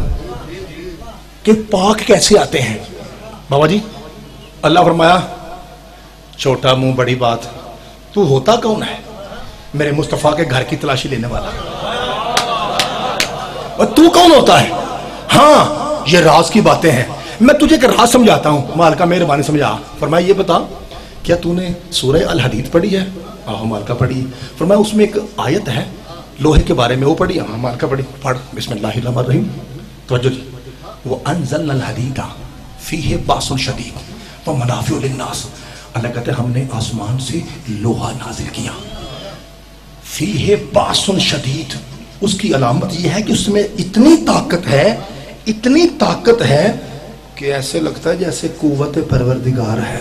कि पाक कैसे आते हैं। बाबा जी अल्लाह फरमाया छोटा मुंह बड़ी बात, तू होता कौन है? मेरे मुस्तफा के घर की तलाशी लेने वाला। और तू कौन होता है? हाँ ये राज की बातें हैं, मैं तुझे एक राज समझाता हूं, मालिका मेहरबानी समझा। फरमाया ये बता क्या तूने सूरह अल हदीद पढ़ी है? आहो मालिका पढ़ी। फरमाया उसमें एक आयत है لوہے کے بارے میں وہ پڑھی ہم مال کا پڑھی پڑھ بسم اللہ الرحمن الرحیم توجہ جی وہ انزلنا الحدید فیہ باس شدید و منافع للناس اللہ کہتے ہیں ہم نے آسمان سے لوہا نازل کیا فیہ باس شدید اس کی علامت یہ ہے کہ اس میں اتنی طاقت ہے اتنی طاقت ہے کہ ایسے لگتا ہے جیسے قوت پروردگار ہے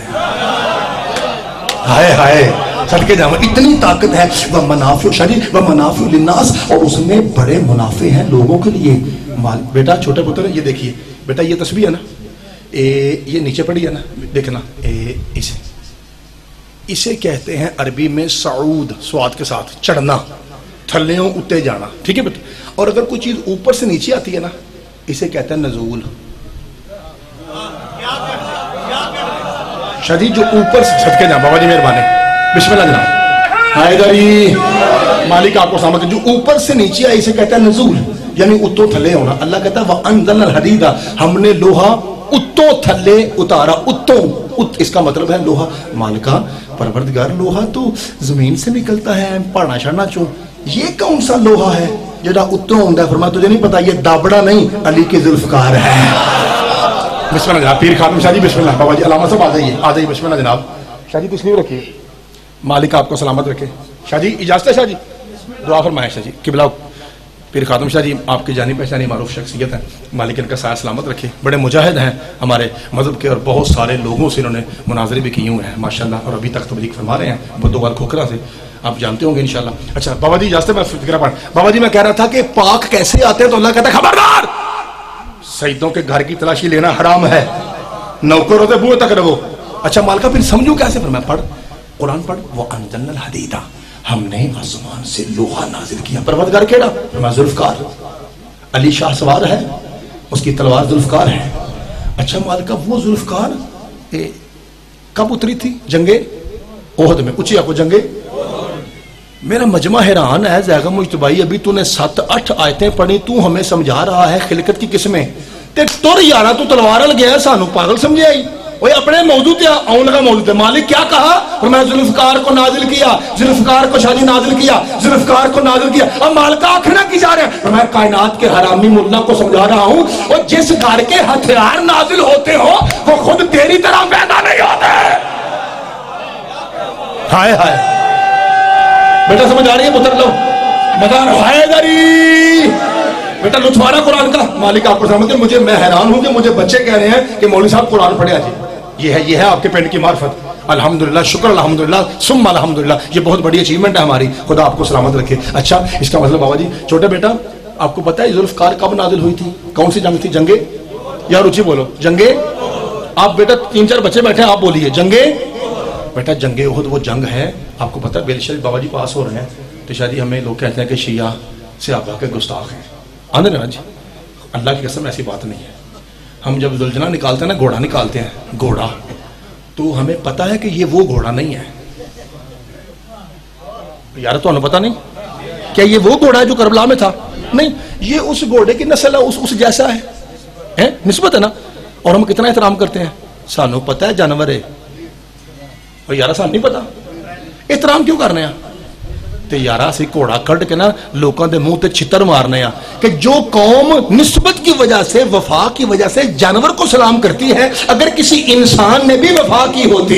ہائے ہائے صدقے جاؤں اتنی طاقت ہے وہ منافع شدید و منافع للناس اور اس میں بڑے منافع ہیں لوگوں کے لیے بیٹا چھوٹے پتر یہ دیکھیے بیٹا یہ تسبیح ہے نا اے یہ نیچے پڑی ہے نا دیکھنا اے اسے اسے کہتے ہیں عربی میں صعود سواد کے ساتھ چڑھنا تھلیوں اتے جانا ٹھیک ہے بیٹا اور اگر کوئی چیز اوپر سے نیچے آتی ہے نا اسے کہتے ہیں نزول شدید جو اوپر سے صدقے جاؤں بابا جی مہربانی بسم اللہ جناب حیدری مالک آپ کو سامنے جو اوپر سے نیچے آئی اسے کہتا ہے نزول یعنی اتوں تھلے ہونا اللہ کہتا ہے وَأَنزَلْنَا الْحَدِيدَ ہم نے لوہا اتوں تھلے اتارا اتوں ات اس کا مطلب ہے لوہا مالکہ پروردگار لوہا تو زمین سے نکلتا ہے پاڑا شڑنا چوں یہ کون سا لوہا ہے جڑا اتوں ہوندہ ہے فرمایا تجھے نہیں پتا یہ دابڑا نہیں علی کے ذوالفقار ہے بسم اللہ جناب پیر خاتم شاہ جی بسم اللہ بابا جی علامہ صاحب آ جائیے آ جائیے بسم اللہ جناب شاہ جی تسلیم رکھیے مالک آپ کو سلامت رکھے شاہ جی اجازت ہے شاہ جی دعا فرمائیں شاہ جی قبلہ پیر خاتم شاہ جی آپ کی جانی پہچانی معروف شخصیت ہیں مالک ان کا سایہ سلامت رکھے بڑے مجاہد ہیں ہمارے مذہب کے اور بہت سارے لوگوں سے انہوں نے مناظرے بھی کیے ہوئے ہیں ماشاءاللہ اور ابھی تک تبلیغ فرما رہے ہیں بدوار کھوکھرا سے آپ جانتے ہوں گے انشاءاللہ اچھا بابا جی اجازت ہے میں فکرہ پڑھ بابا جی میں کہہ رہا تھا کہ پاک کیسے آتے ہیں تو اللہ کہتا ہے خبردار سیدوں کے گھر کی تلاشی لینا حرام ہے نوکر ہوتے بوئے تک رہو اچھا مالکہ پھر سمجھو کیسے فرمایا پڑھ قرآن پڑھ وَأَنزَلْنَا الْحَدِيدَ ہم نے آسمان سے لوہا نازل کیا پروردگار کیڑا فرمایا ذوالفقار علی شاہ سوار ہے اس کی تلوار ذوالفقار ہے اچھا مالکہ وہ ذوالفقار کب اتری تھی جنگے احد میں اچھی آپ کو جنگے میرا مجمع حیران ہے زیغہ مجتبائی ابھی تو نے سات اٹھ آیتیں پڑھی تو ہمیں سمجھا رہا ہے خلقت کی قسمیں تے تور یارا تو تلوار لگیا ہے سانو پاگل سمجھے آئی وہ اپنے موضوع تھے آؤں لگا موضوع تھے مالک کیا کہا اور میں ذوالفقار کو نازل کیا ذوالفقار کو شادی نازل کیا ذوالفقار کو نازل کیا اب مالکہ آنکھنا کی جا رہے ہیں اور میں کائنات کے حرامی ملہ کو سمجھا رہا ہوں اور جس گھر کے ہتھیار نازل ہوتے ہو وہ خود تیری طرح پیدا نہیں ہوتے ہائے ہائے بیٹا سمجھ آ رہی ہے پتر لو مدار حیدری بیٹا لطفانہ قرآن کا مالک آپ کو سمجھتے ہیں مجھے میں حیران ہوں کہ مجھے بچے کہہ رہے ہیں کہ مولوی صاحب قرآن پڑھے آجی یہ ہے یہ ہے آپ کے پینڈ کی معرفت الحمدللہ شکر الحمدللہ ثم الحمدللہ یہ بہت بڑی اچیومنٹ ہے ہماری خدا آپ کو سلامت رکھے اچھا اس کا مطلب بابا جی چھوٹے بیٹا آپ کو پتہ ہے ذوالفقار کب نازل ہوئی تھی کون سی جنگ تھی جنگے یا روچی بولو جنگے آپ بیٹا تین چار بچے بیٹھے ہیں آپ بولیے جنگے بیٹا جنگ احد وہ جنگ ہے آپ کو پتہ ہے بیل شریف بابا جی پاس ہو رہے ہیں تو شاید ہمیں لوگ کہتے ہیں کہ شیعہ صحابہ کے گستاخ ہیں آنے نا جی اللہ کی قسم ایسی بات نہیں ہے ہم جب زلجنہ نکالتے ہیں نا گھوڑا نکالتے ہیں گھوڑا تو ہمیں پتہ ہے کہ یہ وہ گھوڑا نہیں ہے یار تو ہمیں پتہ نہیں کیا یہ وہ گھوڑا ہے جو کربلا میں تھا نہیں یہ اس گھوڑے کی نسل ہے اس, اس جیسا ہے نسبت ہے نا اور ہم کتنا احترام کرتے ہیں سانو پتہ ہے جانور ہے اور یارہ سان نہیں پتا احترام کیوں کرنے ہیں تے یارہ سے کوڑا کڑ کے نا لوکاں دے منہ تے چھتر مارنے ہیں کہ جو قوم نسبت کی وجہ سے وفا کی وجہ سے جانور کو سلام کرتی ہے اگر کسی انسان نے بھی وفا کی ہوتی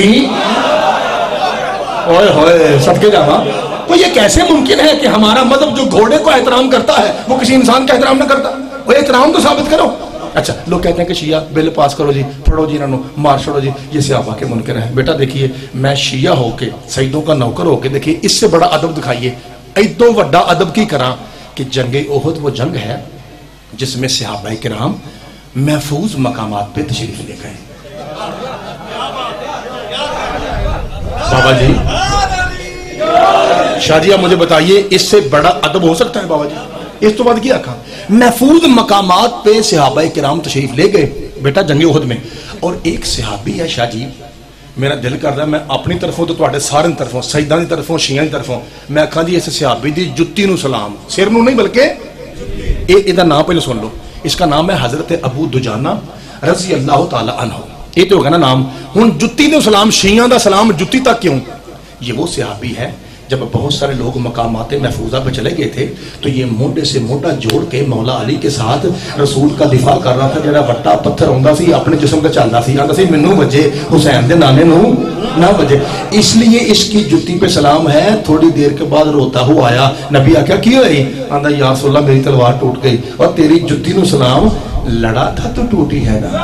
اوئے ہوئے صدقے جانا تو یہ کیسے ممکن ہے کہ ہمارا مذہب جو گھوڑے کو احترام کرتا ہے وہ کسی انسان کا احترام نہ کرتا وہ احترام تو ثابت کرو اچھا لوگ کہتے ہیں کہ شیعہ بل پاس کرو جی پڑھو جی انہوں مار چھوڑو جی یہ صحابہ کے منکر ہیں بیٹا دیکھیے میں شیعہ ہو کے سیدوں کا نوکر ہو کے دیکھیے اس سے بڑا ادب دکھائیے ایدو وڈا ادب کی کرا کہ جنگ احد وہ جنگ ہے جس میں صحابہ کرام محفوظ مقامات پہ تشریف لے گئے بابا جی شاہ جی آپ مجھے بتائیے اس سے بڑا ادب ہو سکتا ہے بابا جی اس تو بعد کیا کہا محفوظ مقامات پہ صحابہ کرام تشریف لے گئے بیٹا جنگ احد میں اور ایک صحابی ہے شاہ جی میرا دل کر رہا ہے میں اپنی طرفوں تو تواڈے سارے طرفوں سیداں دی طرفوں شیعاں دی طرفوں میں آکھاں جی اس صحابی دی جُتی نو سلام سر نو نہیں بلکہ اے دا نام پہلے سن لو اس کا نام ہے حضرت ابو دجانہ رضی اللہ تعالی عنہ یہ تو ہوگا نا نام ہن جُتی نو سلام شیعاں دا سلام جُتی تک کیوں یہ وہ صحابی ہے جب بہت سارے لوگ مقامات محفوظہ پہ چلے گئے تھے تو یہ موڈے سے موڈا جوڑ کے مولا علی کے ساتھ رسول کا دفاع کر رہا تھا. جڑا وٹا پتھر ہوندا سی اپنے جسم کا چلدا سی آندا سی مینوں وجے حسین دے نانے نو نہ وجے. اس لیے اس کی جُتی پہ سلام ہے. تھوڑی دیر کے بعد روتا ہوا آیا. نبی آکھیا کی ہوئی؟ آندا یا رسول اللہ میری تلوار ٹوٹ گئی. اور تیری جُتی نو سلام لڑا تھا تو ٹوٹی ہے نا.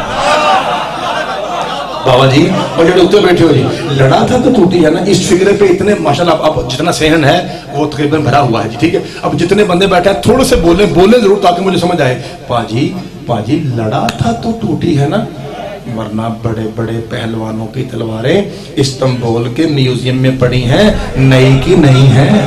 بابا جی اور جڑے اتنے بیٹھے ہو جی لڑا تھا تو ٹوٹی ہے نا. اس فکرے پہ اتنے ماشاءاللہ اب جتنا صحن ہے وہ تقریباً بھرا ہوا ہے جی. ٹھیک ہے اب جتنے بندے بیٹھے ہیں تھوڑے سے بولیں بولیں ضرور تاکہ مجھے سمجھ آئے. پاجی پاجی لڑا تھا تو ٹوٹی ہے نا. ورنہ بڑے بڑے پہلوانوں کی تلواریں استنبول کے میوزیم میں پڑی ہیں نئی کی نہیں ہیں.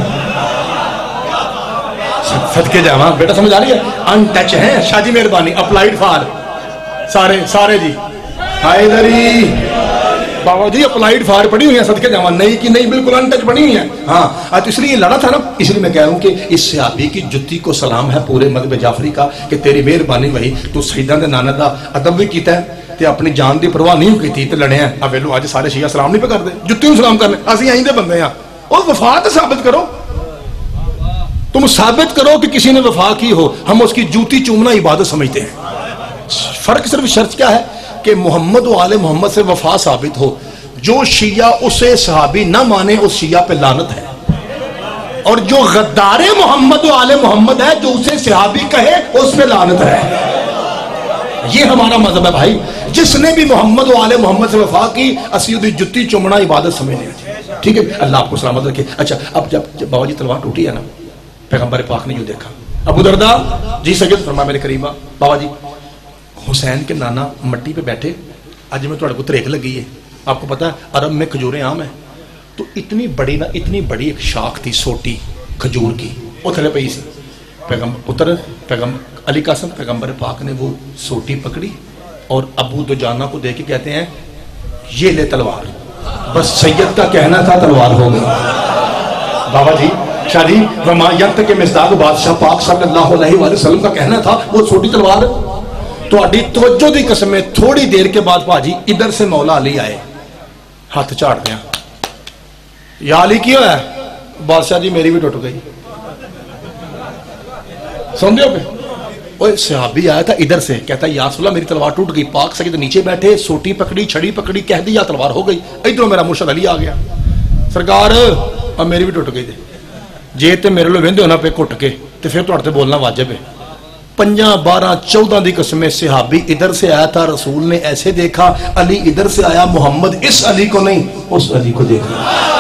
صدقے جاواں بیٹا سمجھ آ رہی ہے. ان ٹچ ہیں. شاہ جی مہربانی اپلائیڈ فار سارے سارے جی حیدری بابا جی اپلائیڈ فار پڑی ہوئی ہیں. صدقے جاواں نئی کی نہیں بالکل ان ٹچ پڑی ہوئی ہیں. ہاں تو اس لیے لڑا تھا نا. اس لیے میں کہہ رہا ہوں کہ اس صحابی کی جُتی کو سلام ہے پورے مذہب جعفری کا کہ تیری مہربانی وہی تو سیداں دے نانا دا ادب بھی کیتا ہے تے اپنی جان دی پرواہ نہیں کی تھی تے لڑے ہیں. اب ویلو اج سارے شیعہ سلام نہیں پہ کردے جُتی نوں سلام کرنے. اسی آئیں دے بندے ہیں. اور وفا تے ثابت کرو. تم ثابت کرو کہ کسی نے وفا کی ہو. ہم اس کی جوتی چومنا عبادت سمجھتے ہیں. فرق صرف شرط کیا ہے کہ محمد و آل محمد سے وفا ثابت ہو. جو شیعہ اسے صحابی نہ مانے اس شیعہ پہ لعنت ہے. اور جو غدار محمد و آل محمد ہے جو اسے صحابی کہے اس پہ لعنت ہے. یہ ہمارا مذہب ہے بھائی. جس نے بھی محمد و آل محمد سے وفا کی اسی دی جُتی چومنا عبادت سمجھتے ہیں. ٹھیک ہے اللہ آپ کو سلامت رکھے. اچھا اب جب بابا جی تلوار ٹوٹی ہے نا پیغمبر پاک نے جو دیکھا ابو دردہ جی سید فرما میرے قریبا بابا جی حسین کے نانا مٹی پہ بیٹھے. آج میں تھوڑے کو تریک لگی ہے. آپ کو پتا ہے عرب میں کھجوریں عام ہیں تو اتنی بڑی نا اتنی بڑی ایک شاخ تھی سوٹی کھجور کی وہ تھلے پئی سی. پیغمبر پتر پیغمبر علی قاسم پیغمبر پاک نے وہ سوٹی پکڑی اور ابو دجانہ کو دے کے کہتے ہیں یہ لے تلوار. بس سید کا کہنا تھا تلوار ہو گئی. بابا جی شاہ جی رمایت کے مصداق بادشاہ پاک صلی اللہ علیہ وآلہ وسلم کا کہنا تھا وہ چھوٹی تلوار. تو اڈی توجہ دی قسم میں تھوڑی دیر کے بعد پاجی ادھر سے مولا علی آئے ہاتھ چاڑ دیا. یا علی کیا ہے؟ بادشاہ جی میری بھی ٹوٹ گئی. سن دیو پہ اوہ صحابی آیا تھا ادھر سے کہتا ہے یا رسول اللہ میری تلوار ٹوٹ گئی. پاک سید نیچے بیٹھے سوٹی پکڑی چھڑی پکڑی کہہ دیا تلوار ہو گئی. ادھروں میرا مرشد علی آ گیا سرکار اب میری بھی ٹوٹ گئی. دے جے تے میرے لو ویندے ہونا پہ کٹ کے تے پھر تہاڈے تے بولنا واجب ہے. پنجاں بارہ چودہ دی قسمیں صحابی ادھر سے آیا تھا رسول نے ایسے دیکھا. علی ادھر سے آیا محمد اس علی کو نہیں اس علی کو دیکھا.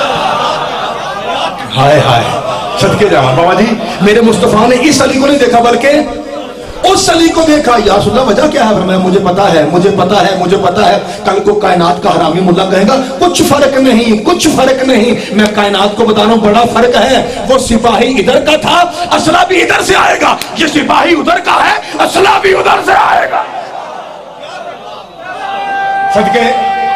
ہائے ہائے صدقے جاواں بابا جی میرے مصطفیٰ نے اس علی کو نہیں دیکھا بلکہ اس علی کو دیکھا. یا رسول اللہ وجہ کیا ہے؟ فرمایا مجھے پتا ہے مجھے پتا ہے مجھے پتا ہے. کل کو کائنات کا حرامی ملا کہے گا کچھ فرق نہیں کچھ فرق نہیں. میں کائنات کو بتا رہا ہوں بڑا فرق ہے. وہ سپاہی ادھر کا تھا اسلحہ بھی ادھر سے آئے گا. یہ سپاہی ادھر کا ہے اسلحہ بھی ادھر سے آئے گا. صدقے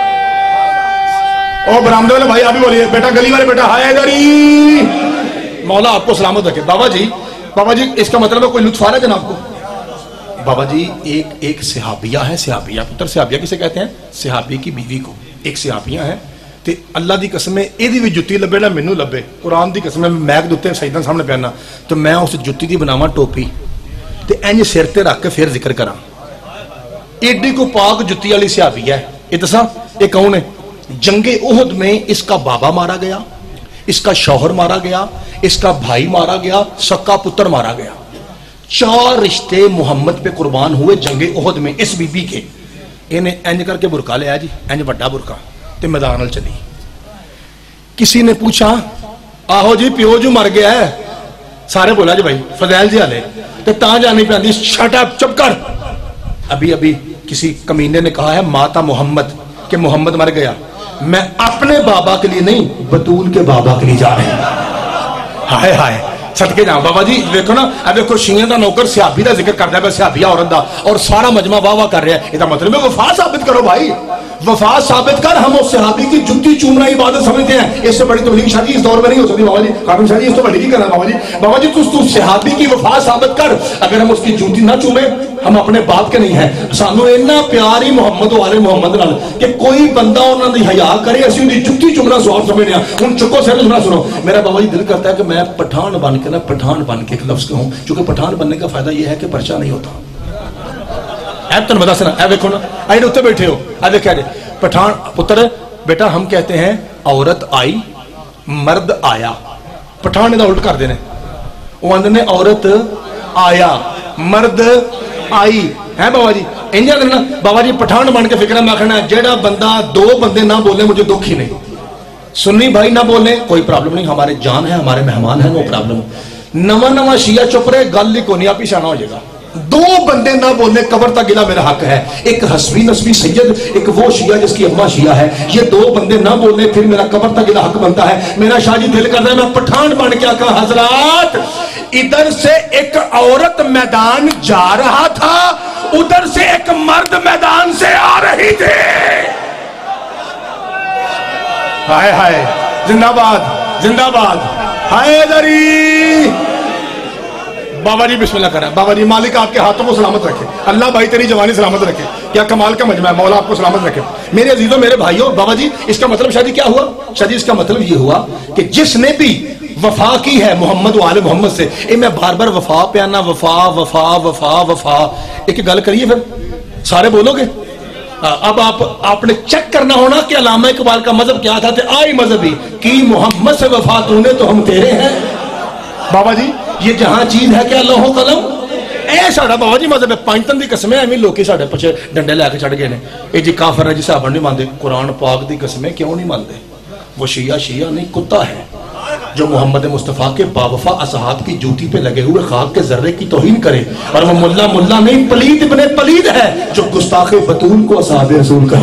او برآمدے والے بھائی آپ بھی بولیے بیٹا گلی والے بیٹا ہائے ادھری مولا آپ کو سلامت رکھے. بابا جی بابا جی اس کا مطلب ہے کوئی لطف آ رہا ہے جناب کو؟ بابا جی ایک ایک صحابیہ ہے. صحابیہ پتر صحابیہ کسے کہتے ہیں؟ صحابی کی بیوی کو. ایک صحابیہ ہے تے اللہ دی قسم ایدی بھی جُتی لبے نہ مینوں لبے. قرآن دی قسم میک دے سیداں سامنے پہننا تو میں اس جُتی دی بناواں ٹوپی تے انج سر تے رکھ کے پھر ذکر کراں. ایڈی کو پاک جُتی والی صحابیہ ہے. یہ دساں یہ کون ہے؟ جنگ احد میں اس کا بابا مارا گیا اس کا شوہر مارا گیا اس کا بھائی مارا گیا سکا پتر مارا گیا. چار رشتے محمد پہ قربان ہوئے جنگ احد میں اس بی بی کے. انہیں انج کر کے برکا لیا جی انج بڑا برکا تے میدان چلی. کسی نے پوچھا آہو جی پیو جو مر گیا ہے. سارے بولا جی بھائی فضیل جی آلے تے تاں جانی پہ آندی شٹ اپ چپ کر. ابھی ابھی کسی کمینے نے کہا ہے ماتا محمد کہ محمد مر گیا. میں اپنے بابا کے لیے نہیں بطول کے بابا کے لیے جا رہے ہیں. ہائے ہائے सदके जाओ बाबा जी देखो ना अब देखो शिया का नौकर सियाबी का जिक्र करता है सियाबिया औरत का और सारा मजमा वाह वाह कर रहा है इसका मतलब है वफा साबित करो भाई वफा साबित कर हम उस सिहाबी की जुत्ती चूमना इबादत समझते हैं इससे बड़ी तबलीग शादी इस दौर में नहीं हो सकती बाबा जी खाटूम शादी इस तो बड़ी की करना बाबा जी बाबा जी तू तू सिहाबी की वफा साबित कर अगर हम उसकी जूती ना चूमे हम अपने बाप के नहीं है सानू इन्ना प्यार ही मुहम्मद वाले मुहम्मद नाल कि कोई बंदा उन्हां दी हया करे असि उहदी जुत्ती चुमना सवाब समझने हैं हुन चुको सिर सुना सुनो मेरा बाबा जी दिल करता है कि मैं पठान बन के ना पठान बन के एक लफ्ज कहूं क्योंकि पठान बनने का फायदा यह है कि पर्चा नहीं होता ऐ तुम बता सुना ऐ देखो ना आई उत्ते बैठे हो ऐ देखा जी पठान पुत्र बेटा हम कहते हैं औरत आई मर्द आया पठान इहदा उल्ट करते हैं वो आंदे ने औरत आया मर्द आई है बाबा जी इंजा करना बाबा जी पठान बन के फिक्र में आखना जेड़ा बंदा दो बंदे ना बोले मुझे दुख ही नहीं सुन्नी भाई ना बोले कोई प्रॉब्लम नहीं हमारे जान है हमारे मेहमान है नो प्रॉब्लम नवा नवा शिया चुप रहे गल ही कोनी आप ही शाना हो जाएगा दो बंदे ना बोले कबर तक गिला मेरा हक है एक हस्बी नस्बी सैयद एक वो शिया जिसकी अम्मा शिया है ये दो बंदे ना बोले फिर मेरा कबर तक गिला हक बनता है मेरा शाह जी दिल करता है मैं पठान बन के आका हजरात इधर से एक औरत मैदान जा रहा था उधर से एक मर्द मैदान से आ रही थी हाय हाय जिंदाबाद जिंदाबाद हैदरी बाबा जी बिस्मिल्लाह करें बाबा जी मालिक आपके हाथों को सलामत रखे अल्लाह भाई तेरी जवानी सलामत रखे क्या कमाल का मजमा है मौला आपको सलामत रखे मेरे अजीजों मेरे भाइयों बाबा जी इसका मतलब शादी क्या हुआ शादी इसका मतलब ये हुआ कि जिसने भी वफा की है मोहम्मद वाले मोहम्मद से ए मैं बार बार वफा पे आना वफा वफा वफा वफा एक गल करिए फिर सारे बोलोगे अब आप आपने चेक करना होना कि अल्लामा इकबाल का मजहब क्या था आई मजहबी कि मोहम्मद से वफा तूने तो हम तेरे हैं बाबा जी ये जहां चीज है क्या लोहो कलम ए साडा बाबा जी मजहब पंचतन दी कसमें एवें लोकी साडे पीछे डंडे लैके चढ़ गए ने ए जी काफिर है जी साहब नहीं मानते कुरान पाक दी कसमें क्यों नहीं मानते वो शिया शिया नहीं कुत्ता है जो मोहम्मद मुस्तफ़ा के बावफा असहाब की जूती पे लगे हुए खाक के जर्रे की तौहीन करे और वो मुल्ला मुल्ला नहीं पलीद इब्ने पलीद है जो गुस्ताखे बतूल को असहाब रसूल कहे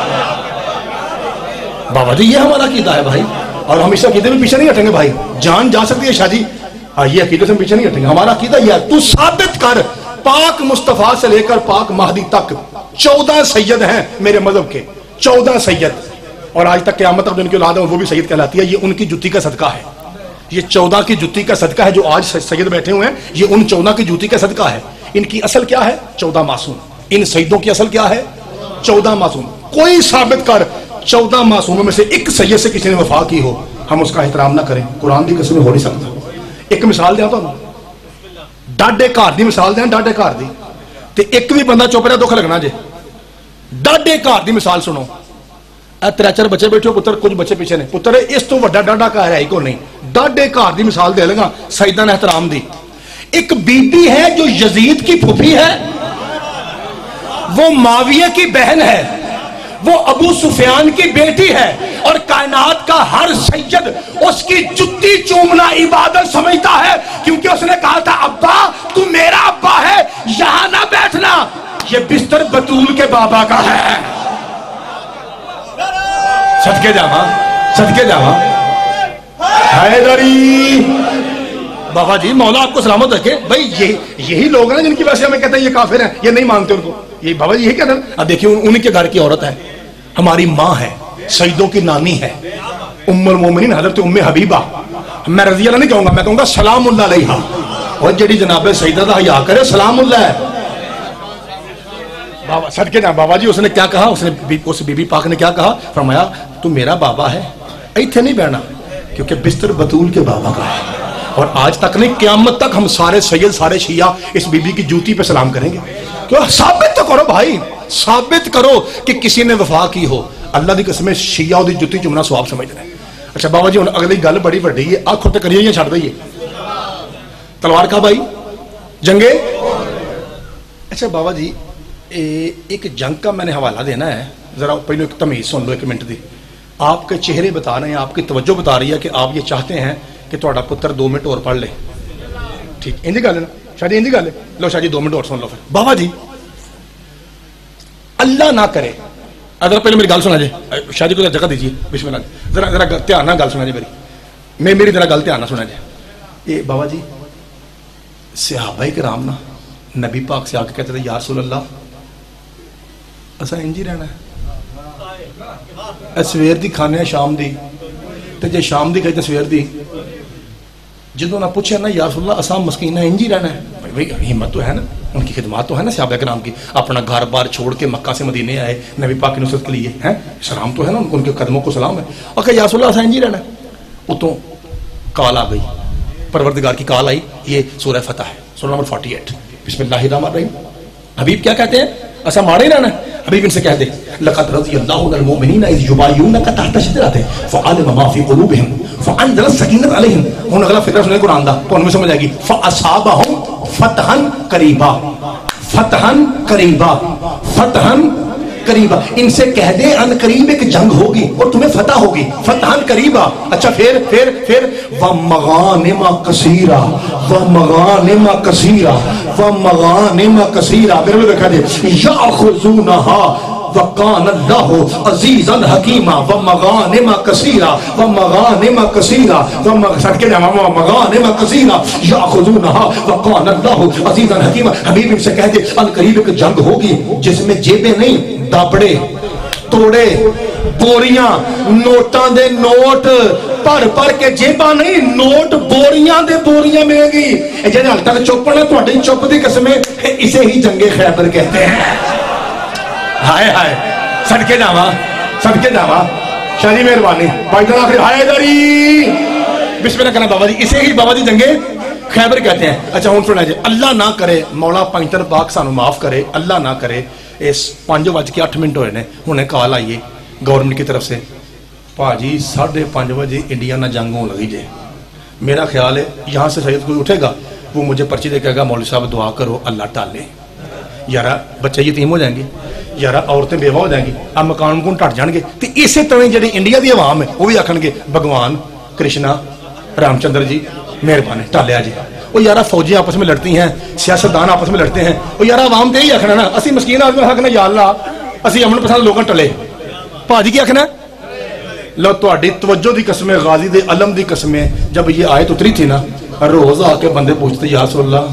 बाबा जी ये हमारा अकीदा है भाई और हम इस अकीदे में पीछे नहीं हटेंगे भाई जान जा सकती है शादी हाँ ये अकीदे से पीछे नहीं हटेंगे हमारा अकीदा यह तू साबित कर पाक मुस्तफ़ा से लेकर पाक महदी तक चौदह सैयद हैं मेरे मजहब के चौदह सैयद और आज तक क़यामत तक जिनकी औलाद है वो भी सैयद कहलाती है ये उनकी जुत्ती का सदका है ये चौदह की जुत्ती का सदका है जो आज सैयद बैठे हुए हैं ये उन चौदह की जुत्ती का सदका है इनकी असल क्या है चौदह मासूम इन सैयदों की असल क्या है चौदह मासूम कोई साबित कर चौदह मासूमों में से एक सैयद से किसी ने वफा की हो हम उसका एहतराम ना करें कुरान की कसम हो नहीं सकता एक मिसाल दें तो डाडे घर की मिसाल दें डाडे घर की ते एक भी बंदा चुप रहा दुख लगना जे डाडे घर की मिसाल सुनो त्रै चार बच्चे बैठे हो पुत्र कुछ बच्चे पीछे ने पुत्र इस तो वड्डा डाडा घर है ही को नहीं डाडे घर की मिसाल दे लगा सईदा ने एहतराम दी एक बीबी है जो यजीद की फूफी है वो माविया की बहन है वो अबू सुफियान की बेटी है और कायनात का हर सैयद उसकी जुत्ती चूमना इबादत समझता है क्योंकि उसने कहा था अब्बा तू मेरा अब्बा है यहां ना बैठना ये बिस्तर बतूल के बाबा का है सदके जावा सदके जावा हैदरी बाबा जी मौला आपको सलामत रखे भाई ये यही लोग हैं जिनकी वजह से हमें कहते हैं ये काफिर हैं ये नहीं मानते उनको ये बाबा जी यही कहते हैं अब देखिए उनके घर की औरत है हमारी माँ है सईदों की नानी है उम्मुल मोमिनीन हजरत उम्मे हबीबा मैं रजी अल्लाह नहीं कहूंगा मैं कहूंगा सलामुल्लाह अलैहा और जेडी जनाबे सईदा दा हया करे सलामुल्लाह बाबा सदके ना बाबा जी उसने क्या कहा उसने बी, उस बीबी पाक ने क्या कहा फरमाया तू मेरा बाबा है इत्थे नहीं बैठना क्योंकि बिस्तर बतूल के बाबा का है और आज तक नहीं क़यामत तक हम सारे सैयद सारे शिया इस बीबी की जूती पे सलाम करेंगे क्यों साबित तो करो भाई साबित करो कि किसी ने वफा की हो अल्लाह की कसम शिया दी जुत्ती चुमना स्वाब समझते हैं अच्छा बाबा जी हुण अगली गल बड़ी वड्डी है आखो तो करिए या छड़ दईए तलवार का भाई जंगे अच्छा बाबा जी एक जंग का मैंने हवाला देना है जरा पहले एक तमीज सुन लो एक मिनट दी आपके चेहरे बता रहे हैं आपकी तवज्जो बता रही है कि आप ये चाहते हैं कि तुम्हारा पुत्र दो मिनट और पढ़ ले ठीक इंजी गल है ना शायद इंजी गल है लो शायद दो मिनट और सुन लो फिर बाबा जी अल्लाह ना करे अगर पहले मेरी गल सुना जे शादी को जगह दीजिए बिस्मिल्लाह जरा जरा ध्यान ना गल सुना जे मेरी मैं मेरी जरा गल ध्यान ना सुना जे یہ بابا جی صحابہ کرام نا نبی پاک سے آ کے کہتے تھے یا رسول اللہ اسا انج ہی رہنا ہے، سویر دی کھانے شام دی، تے جے شام دی کھائی تے سویر دی. جدوں نہ پوچھا نا یا رسول اللہ اسا مسکین انج ہی رہنا ہے، بھائی ہمت تو ہے نا، ان کی خدمات تو ہے نا صحابہ کرام کی، اپنا گھر بار چھوڑ کے مکہ سے مدینے آئے نبی پاک کی نصرت کے لیے ہیں، سلام تو ہے نا ان کے قدموں کو سلام ہے. اور کہ یا رسول اللہ اسا انج ہی رہنا ہے. اتوں کال آ گئی، پروردگار کی کال آئی. یہ سورہ فتح ہے، سورہ نمبر فورٹی ایٹ. بسم اللہ الرحمن الرحیم. حبیب کیا کہتے ہیں؟ ایسا مارے رہنا ہے. حبیب ان سے کہہ دے لقد رضی اللہ عن المؤمنین اذ یبایعونک تحت الشجرۃ فعلم ما فی قلوبہم فانزل السکینۃ علیہم. ہن اگلا فقرہ سنیں قرآن دا تو ان میں سمجھ آئے گی. فاصابہم فتحا قریبا، فتحا قریبا، فتحا قریبا. ان سے کہہ دے ان قریب ایک جنگ ہوگی اور تمہیں فتح ہوگی. فتحا قریبا. اچھا پھر پھر پھر ومغانم کثیرا، ومغانم کثیرا، ومغانم کثیرا. میرے لوگ کہہ دے یاخذونها وکان اللہ عزیزا حکیما ومغانم کثیرا، ومغانم کثیرا، سٹ کے جامع ومغانم کثیرا یاخذونها وکان اللہ عزیزا حکیما. حبیب ان سے کہہ دے ان قریب ایک جنگ ہوگی جس میں جیبیں نہیں، دابڑے توڑے، بوریاں، نوٹاں دے نوٹ پر پر کے جیباں نہیں، نوٹ بوریاں دے بوریاں ملے گی. جنہیں حال تک چپ نہ تھوڑی چپ دی قسمیں، اسے ہی جنگ خیبر کہتے ہیں. ہائے ہائے صدقے جاواں، صدقے جاواں. شاہ جی مہربانی بھائی جان آخری ہائے داری بسم اللہ کرنا بابا جی. اسے ہی بابا جی جنگے خیبر کہتے ہیں. اچھا ہوں سنا جی، اللہ نہ کرے مولا پنجتر پاک سانو معاف کرے، اللہ نہ کرے اس پانچ بج کے اٹھ منٹ ہوئے نے انہیں کال آئیے گورنمنٹ کی طرف سے پا جی ساڑھے پانچ بجے انڈیا نہ جنگ ہوں لگی جائے. میرا خیال ہے یہاں سے شاید کوئی اٹھے گا وہ مجھے پرچی دے کہے گا مولوی صاحب دعا کرو اللہ ٹالے، یارا بچے یتیم ہو جائیں گے، یارا عورتیں بیوہ ہو جائیں گی، اب مکان مکان ٹٹ جان گے. تو اسی طرح جڑی انڈیا دی عوام ہے وہ بھی آکھن گے بھگوان کرشنا رام چندر جی مہربانی ٹالیا جی. وہ یارا فوجی آپس میں لڑتی ہیں، سیاستدان آپس میں لڑتے ہیں، وہ یارا عوام تے ہی آکھنا نا اسی مسکین آدمی آکھنا یا اللہ اسی امن پسند لوگوں ٹلے. پاجی کی آکھنا لو تہاڈی توجہ دی قسمیں، غازی دے علم دی قسمیں، جب یہ آیت اتری تھی نا روز آ کے بندے پوچھتے یا رسول اللہ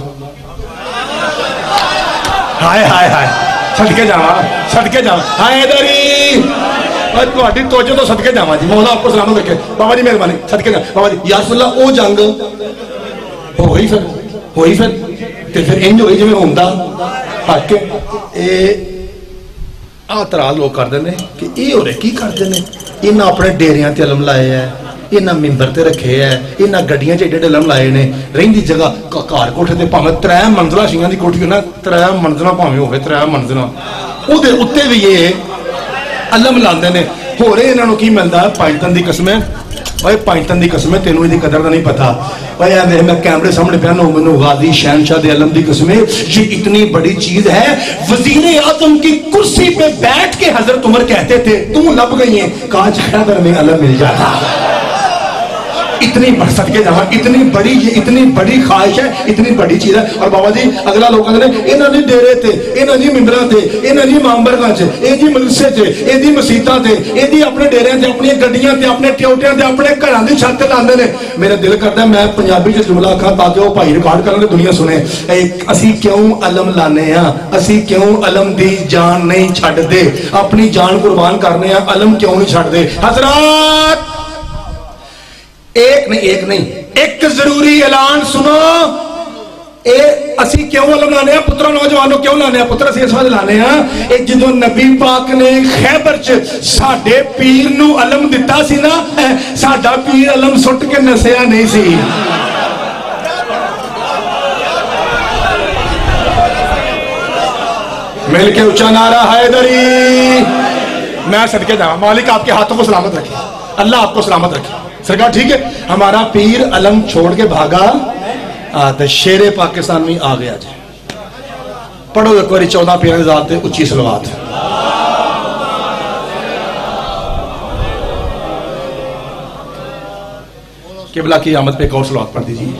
ہائے ہائے ہائے صدقے جاواں، صدقے جاواں ہائے دری تہاڈی توجہ تو صدقے جاواں جی. مولا آپ کو سلامت رکھے. بابا جی مہربانی صدقے جاواں. بابا جی یا رسول اللہ او جنگ ہوئی پھر ہوئی پھر تے پھر انج ہوئی جویں ہوندا حق کے اے آ ترا لوگ کردے نے کہ اے ہورے کی کردے نے. انہاں اپنے ڈیریاں تے علم لائے ہے، انہاں ممبر تے رکھے ہے، انہاں گڈیاں چ ایڈے علم لائے نے. رہندی جگہ گھر کوٹھے تے بھاویں ترے منزلہ شیاں دی کوٹھی نا ترے منزلہ بھاویں ہوے ترے منزلہ او دے اوتے وی یہ علم لاندے نے. ہو رہے انہاں نو کی ملدا ہے پنجتن دی قسمیں. بھائی پنجتن دی قسمیں تینوں دی قدر دا نہیں پتا. بھائی اے میں کیمرے سامنے پیا نو منو غازی شہنشاہ دے علم دی قسمیں. یہ اتنی بڑی چیز ہے وزیر اعظم کی کرسی پہ بیٹھ کے حضرت عمر کہتے تھے تم لب گئی ہیں کاج خیبر میں علم مل جاتا. اتنی بڑھ صدقے جاواں، اتنی بڑی یہ اتنی بڑی خواہش ہے، اتنی بڑی چیز ہے. اور بابا جی اگلا لوگ کہتے ہیں انہاں دی ڈیرے تے، انہاں دی ممبراں تے، انہاں دی مامبرگاں تے، اے دی مدرسے تے، اے دی مسیتاں تے، اے دی اپنے ڈیریاں تے، اپنی گڈیاں تے، اپنے ٹیوٹیاں تے، اپنے گھراں دی چھت تے لاندے نے. میرا دل کردا ہے میں پنجابی وچ جملہ کہاں تاکہ وہ بھائی ریکارڈ کرن تے دنیا سنے. اسی کیوں علم لانے ہاں، اسی کیوں علم دی جان نہیں چھڈ دے، اپنی جان قربان کرنے ہاں، علم کیوں نہیں چھڈ دے. حضرات ایک نہیں ایک نہیں ایک ضروری اعلان سنو. اے اسی کیوں علم لانے ہیں پتروں نوجوانوں کیوں لانے ہیں پتر اسی اس وجہ لانے ہیں ایک جدو نبی پاک نے خیبر چ ساڈے پیر نو علم دتا سی نا ساڈا پیر علم سٹ کے نسیا نہیں سی. مل کے اونچا نعرہ حیدری. میں صدقے جاواں مالک آپ کے ہاتھوں کو سلامت رکھے، اللہ آپ کو سلامت رکھے. سرکار ٹھیک ہے ہمارا پیر علم چھوڑ کے بھاگا آتا شیر پاکستان میں آ گیا جائے. پڑھو ایک باری چودہ پیرے ذات اچھی صلوات. قبلہ کی آمد پہ ایک اور صلوات پڑھ دیجیے.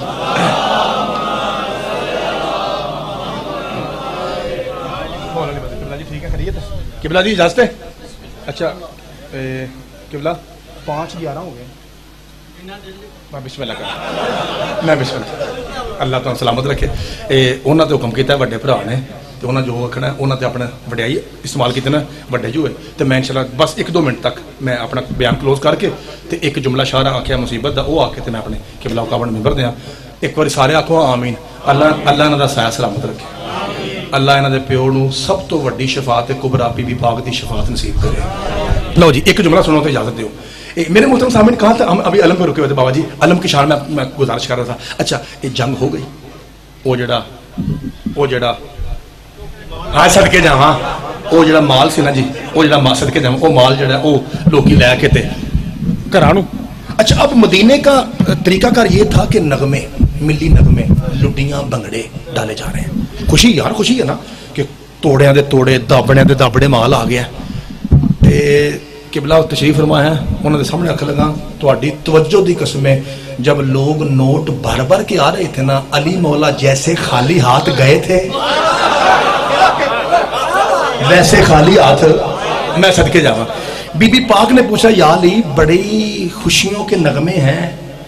قبلہ جی اجازت ہے. اچھا قبلہ پانچ گیارہ ہو گئے میں بسم اللہ کر میں بسم اللہ اللہ تعالیٰ سلامت رکھے. انہوں نے حکم کیا وڈے بھرا نے تو انہیں جو آخنا انہوں نے اپنا وڈیائی استعمال کی نا وڈے جو ہوئے تو میں انشاءاللہ بس ایک دو منٹ تک میں اپنا بیان کلوز کر کے تو ایک جملہ شعر آخیا مصیبت کا وہ آ کے تو میں اپنے قبلہ کعبہ ممبر دیا. ایک بار سارے آخو آمین. اللہ اللہ انہوں کا سایہ سلامت رکھے. اللہ انہوں کے پیو نو سب تو وڈی شفاعت کبرا بی بی پاک کی شفاعت نصیب کرے. لو جی ایک جملہ سنو تو اجازت دیو. میرے محترم سامنے کہا تھا ہم ابھی علم پہ رکے ہوئے تھے بابا جی علم کی شان میں میں گزارش کر رہا تھا. اچھا یہ جنگ ہو گئی وہ جڑا وہ جڑا ہاں صدقے جاواں وہ جڑا مال سی نا جی وہ جڑا مال صدقے جاواں وہ مال جڑا وہ لوکی لے کے تے گھراں نوں. اچھا اب مدینے کا طریقہ کار یہ تھا کہ نغمے ملی نغمے لڈیاں بنگڑے ڈالے جا رہے ہیں. خوشی یار خوشی ہے نا کہ توڑیاں دے توڑے دابڑیاں دے دابڑے مال آ گیا تے قبلہ تشریف فرما ہے. انہوں نے سامنے آخر لگا تہاڈی توجہ دی قسمیں جب لوگ نوٹ بھر بھر کے آ رہے تھے نا علی مولا جیسے خالی ہاتھ گئے تھے ویسے خالی ہاتھ میں صدقے جاواں. بی بی پاک نے پوچھا یا علی بڑی خوشیوں کے نغمے ہیں.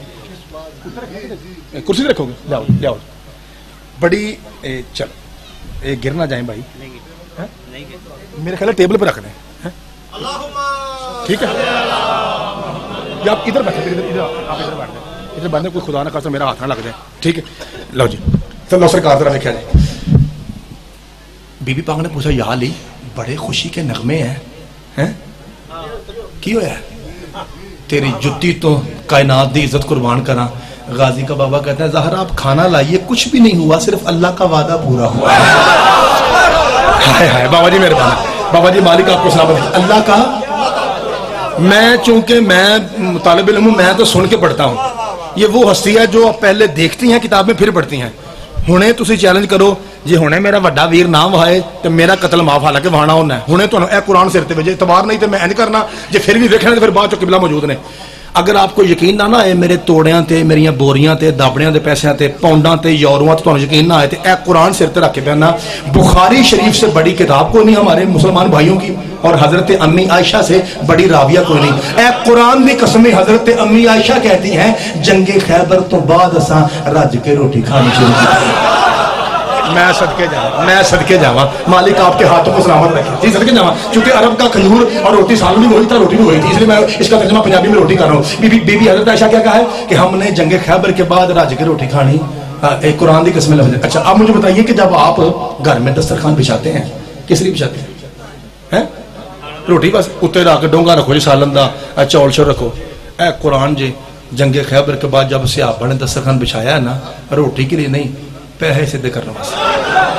کرسی رکھو گے لیاؤ لیاؤ بڑی چل اے گر نہ جائیں بھائی میرے خیال ہے ٹیبل پہ رکھ دیں ٹھیک ہے. یا آپ ادھر بیٹھے ادھر ادھر آپ ادھر بیٹھ جائیں ادھر بیٹھنے کوئی خدا نہ خاصا میرا ہاتھ نہ لگ جائے ٹھیک ہے. لو جی چلو سرکار ذرا دیکھا جائے. بی بی پاک نے پوچھا یا علی بڑے خوشی کے نغمے ہیں کی ہوا ہے تیری جتی تو کائنات دی عزت قربان کرا. غازی کا بابا کہتا ہے زہرا آپ کھانا لائیے کچھ بھی نہیں ہوا صرف اللہ کا وعدہ پورا ہوا ہے. ہائے ہائے بابا جی میرے بابا جی مالک آپ کو سلامت. اللہ کا میں چونکہ میں طالب علم ہوں میں تو سن کے پڑھتا ہوں. یہ وہ ہستی ہے جو پہلے دیکھتی ہیں کتاب میں پھر پڑھتی ہیں. ہنے تسی چیلنج کرو جی ہنے میرا وڈا ویر نام وہائے تو میرا قتل معاف حالانکہ وہانا ہونا ہے. ہنے تو اے قرآن سر تے وجے اعتبار نہیں تو میں انج کرنا جی پھر بھی ویکھنا تو پھر بعد چ قبلہ موجود نے. اگر آپ کو یقین نہ نہ آئے میرے توڑیاں تے میریاں بوریاں تے دابڑیاں دے پیسیاں تے پاؤنڈاں تے یوروਆਂ تے تانوں یقین نہ آئے تے اے قرآن سر تے رکھ کے بیانا بخاری شریف سے بڑی کتاب کوئی نہیں ہمارے مسلمان بھائیوں کی اور حضرت امی عائشہ سے بڑی راویہ کوئی نہیں. اے قرآن دی قسم حضرت امی عائشہ کہتی ہیں جنگ خیبر تو بعد اساں رج کے روٹی کھانی شروع کی. میں صدقے جاواں میں صدقے جاواں مالک آپ کے ہاتھوں کو سلامت رکھے. جی صدقے جاواں چونکہ عرب کا کھجور اور روٹی سال بھی وہی تھا روٹی بھی وہی تھی اس لیے میں اس کا ترجمہ پنجابی میں روٹی کر رہا ہوں. بی بی بی بی حضرت عائشہ کیا کہا ہے کہ ہم نے جنگ خیبر کے بعد رج کے روٹی کھانی. ایک قرآن دی قسم لفظ. اچھا آپ مجھے بتائیے کہ جب آپ گھر میں دسترخوان بچھاتے ہیں کس لیے بچھاتے ہیں؟ روٹی بس اتنے رکھ ڈونگا رکھو جی سالن دا چول شور رکھو. اے قرآن جی جنگ خیبر کے بعد جب صحابہ نے دسترخوان بچھایا ہے نا روٹی کے لیے نہیں پیسے سدھے کرنے واسطے.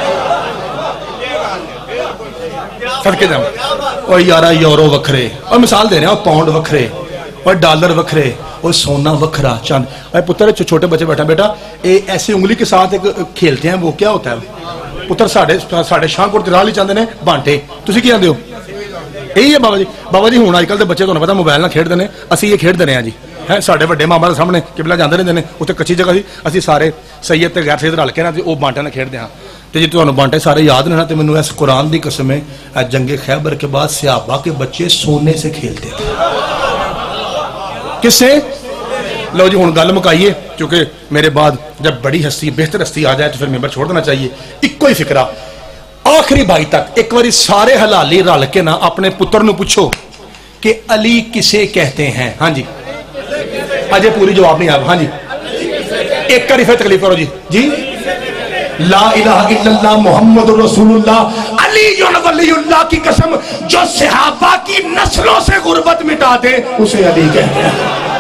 صدقے جاواں اور یارہ یورو وکھرے اور مثال دے رہے ہیں پاؤنڈ وکھرے اور ڈالر وکھرے اور سونا وکھرا چاند. اے پتر چھوٹے بچے بیٹھا بیٹا اے ایسی انگلی کے ساتھ ایک کھیلتے ہیں وہ کیا ہوتا ہے پتر ساڑھے ساڑھے شاہ کوٹ راہ لی چاہتے ہیں بانٹے تسی کی آندے ہو یہی ہے بابا جی. بابا جی ہوں اج کل دے بچے تمہیں پتا موبائل نہ کھیڈتے ہیں اسی یہ کھیڈتے رہے ہیں جی ہے ساڈے وڈے ماما دے سامنے قبلہ جاندے رہندے نے اتنے کچی جگہ سی اسی سارے سید تے غیر سید رل کے نا وہ بانٹے نہ کھیڈتے ہیں. تو جی تمہیں بانٹے سارے یاد رہنا تو مینوں اس قرآن دی قسم ہے جنگ خیبر کے بعد صحابہ کے بچے سونے سے کھیلتے تھے. کس سے؟ لو جی ہوں گل مکائیے کیونکہ میرے بعد جب بڑی ہستی بہتر ہستی آ جائے تو پھر ممبر چھوڑ دینا چاہیے. ایک ہی فکرہ آخری بھائی تک ایک باری سارے حلالی رل کے نا اپنے پتر نو پوچھو کہ علی کسے کہتے ہیں. ہاں جی اجے پوری جواب نہیں آیا. ہاں جی ایک کا رفع تکلیف کرو جی. جی لا الہ الا اللہ محمد رسول اللہ علی ولی اللہ کی قسم جو صحابہ کی نسلوں سے غربت مٹا دے اسے علی کہتے ہیں.